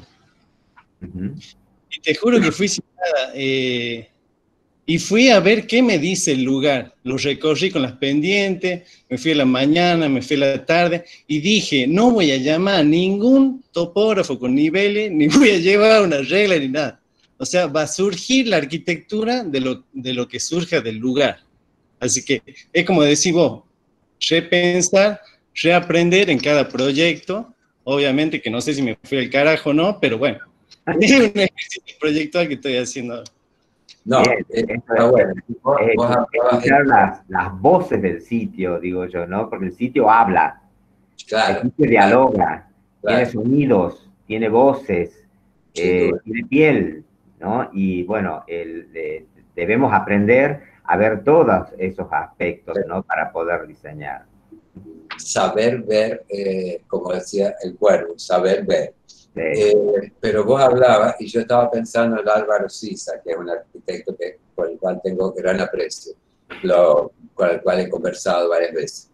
Y te juro que fui sin nada. Y fui a ver qué me dice el lugar. Lo recorrí con las pendientes, me fui a la mañana, me fui a la tarde, y dije, no voy a llamar a ningún topógrafo con niveles, ni voy a llevar una regla ni nada. O sea, va a surgir la arquitectura de lo que surja del lugar. Así que es como decís vos, repensar, reaprender en cada proyecto. Obviamente que no sé si me fui al carajo o no, pero bueno, es un ejercicio proyectual que estoy haciendo ahora.
No, está bueno.
Escuchar las voces del sitio, digo yo, ¿no? Porque el sitio habla,
claro,
el sitio dialoga,
claro.
Tiene sonidos, tiene voces, tiene piel, ¿no? Y bueno, debemos aprender a ver todos esos aspectos, ¿no? Para poder diseñar.
Saber ver, como decía el Cuervo, saber ver. Pero vos hablabas, y yo estaba pensando en Álvaro Siza, que es un arquitecto por el cual tengo gran aprecio, con el cual he conversado varias veces,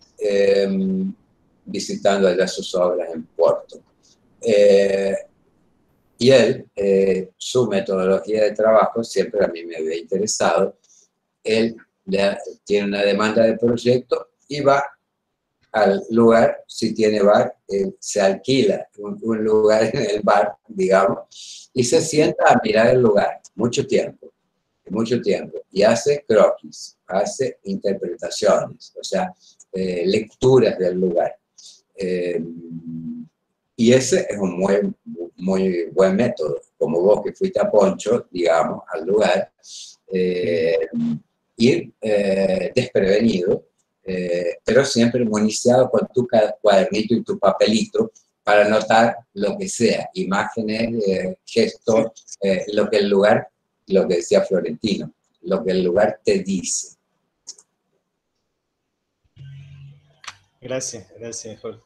visitando allá sus obras en Porto. Y él, su metodología de trabajo, siempre a mí me había interesado. Él tiene una demanda de proyecto y va al lugar, si tiene bar, se alquila un lugar en el bar, digamos, y se sienta a mirar el lugar mucho tiempo, y hace croquis, hace interpretaciones, o sea, lecturas del lugar. Y ese es un muy buen método, como vos que fuiste a Poncho, digamos, al lugar, ir desprevenido, pero siempre municiado con tu cuadernito y tu papelito para anotar lo que sea, imágenes, gestos, lo que el lugar, lo que decía Florentino, lo que el lugar te dice.
Gracias, Jorge.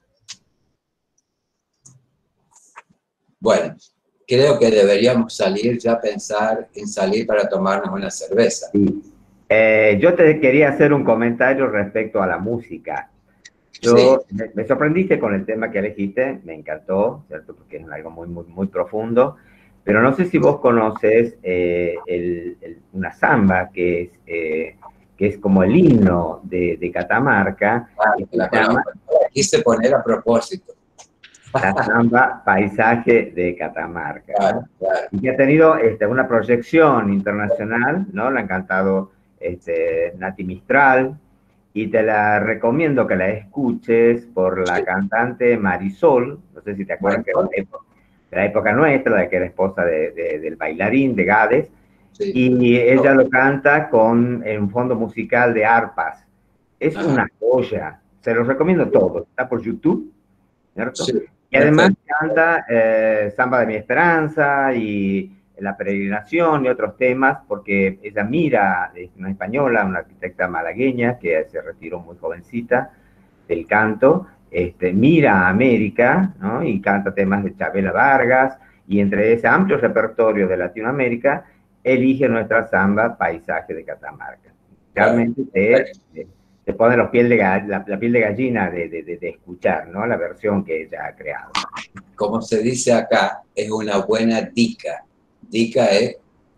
Bueno, creo que deberíamos salir ya a pensar en salir para tomarnos una cerveza.
Sí. Yo te quería hacer un comentario respecto a la música. Me sorprendiste con el tema que elegiste, me encantó, ¿cierto? Porque es algo muy profundo, pero no sé si vos conoces una samba que es como el himno de Catamarca.
La quise poner a propósito.
La samba Paisaje de Catamarca.
Claro,
¿no?
claro.
Y que ha tenido una proyección internacional, ¿no? Le ha encantado Nati Mistral, y te la recomiendo que la escuches por la cantante Marisol, no sé si te acuerdas, que de la época nuestra, de que era esposa del bailarín de Gades, y ella lo canta con un fondo musical de arpas. Es una joya, se los recomiendo todo, está por YouTube, ¿cierto?
Sí.
Y además canta Samba de mi Esperanza y La Peregrinación y otros temas, porque ella mira, es una española, una arquitecta malagueña que se retiró muy jovencita del canto, mira a América, ¿no? Y canta temas de Chabela Vargas, y entre ese amplio repertorio de Latinoamérica, elige nuestra samba Paisaje de Catamarca. Realmente te pone la piel de gallina de escuchar, ¿no? La versión que ella ha creado.
Como se dice acá, es una buena dica. Dica es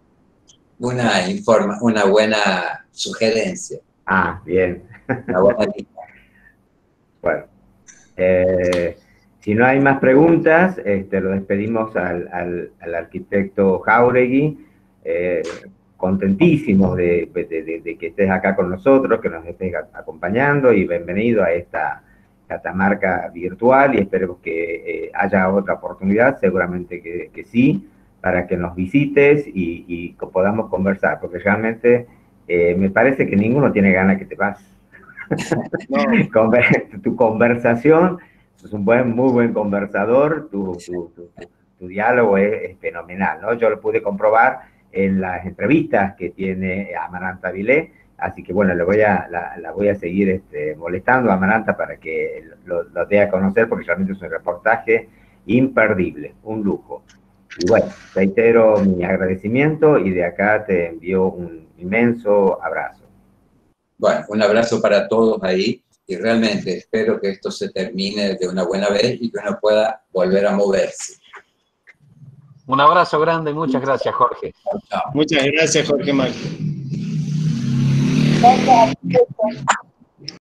una buena sugerencia.
Ah, bien.
Una buena dica.
Bueno, si no hay más preguntas, lo despedimos al arquitecto Jáuregui, contentísimos de que estés acá con nosotros, que nos estés acompañando, y bienvenido a esta Catamarca virtual, y esperemos que haya otra oportunidad, seguramente que sí, para que nos visites y podamos conversar, porque realmente me parece que ninguno tiene ganas que te pases. No. Tu conversación, sos un muy buen conversador, tu diálogo es fenomenal, ¿no? Yo lo pude comprobar en las entrevistas que tiene Amaranta Vilé, así que bueno, la voy a seguir molestando a Amaranta para que lo dé a conocer, porque realmente es un reportaje imperdible, un lujo. Y bueno, reitero mi agradecimiento y de acá te envío un inmenso abrazo.
Bueno, un abrazo para todos ahí, y realmente espero que esto se termine de una buena vez y que uno pueda volver a moverse.
Un abrazo grande y muchas gracias, Jorge.
Muchas gracias, Jorge Macri.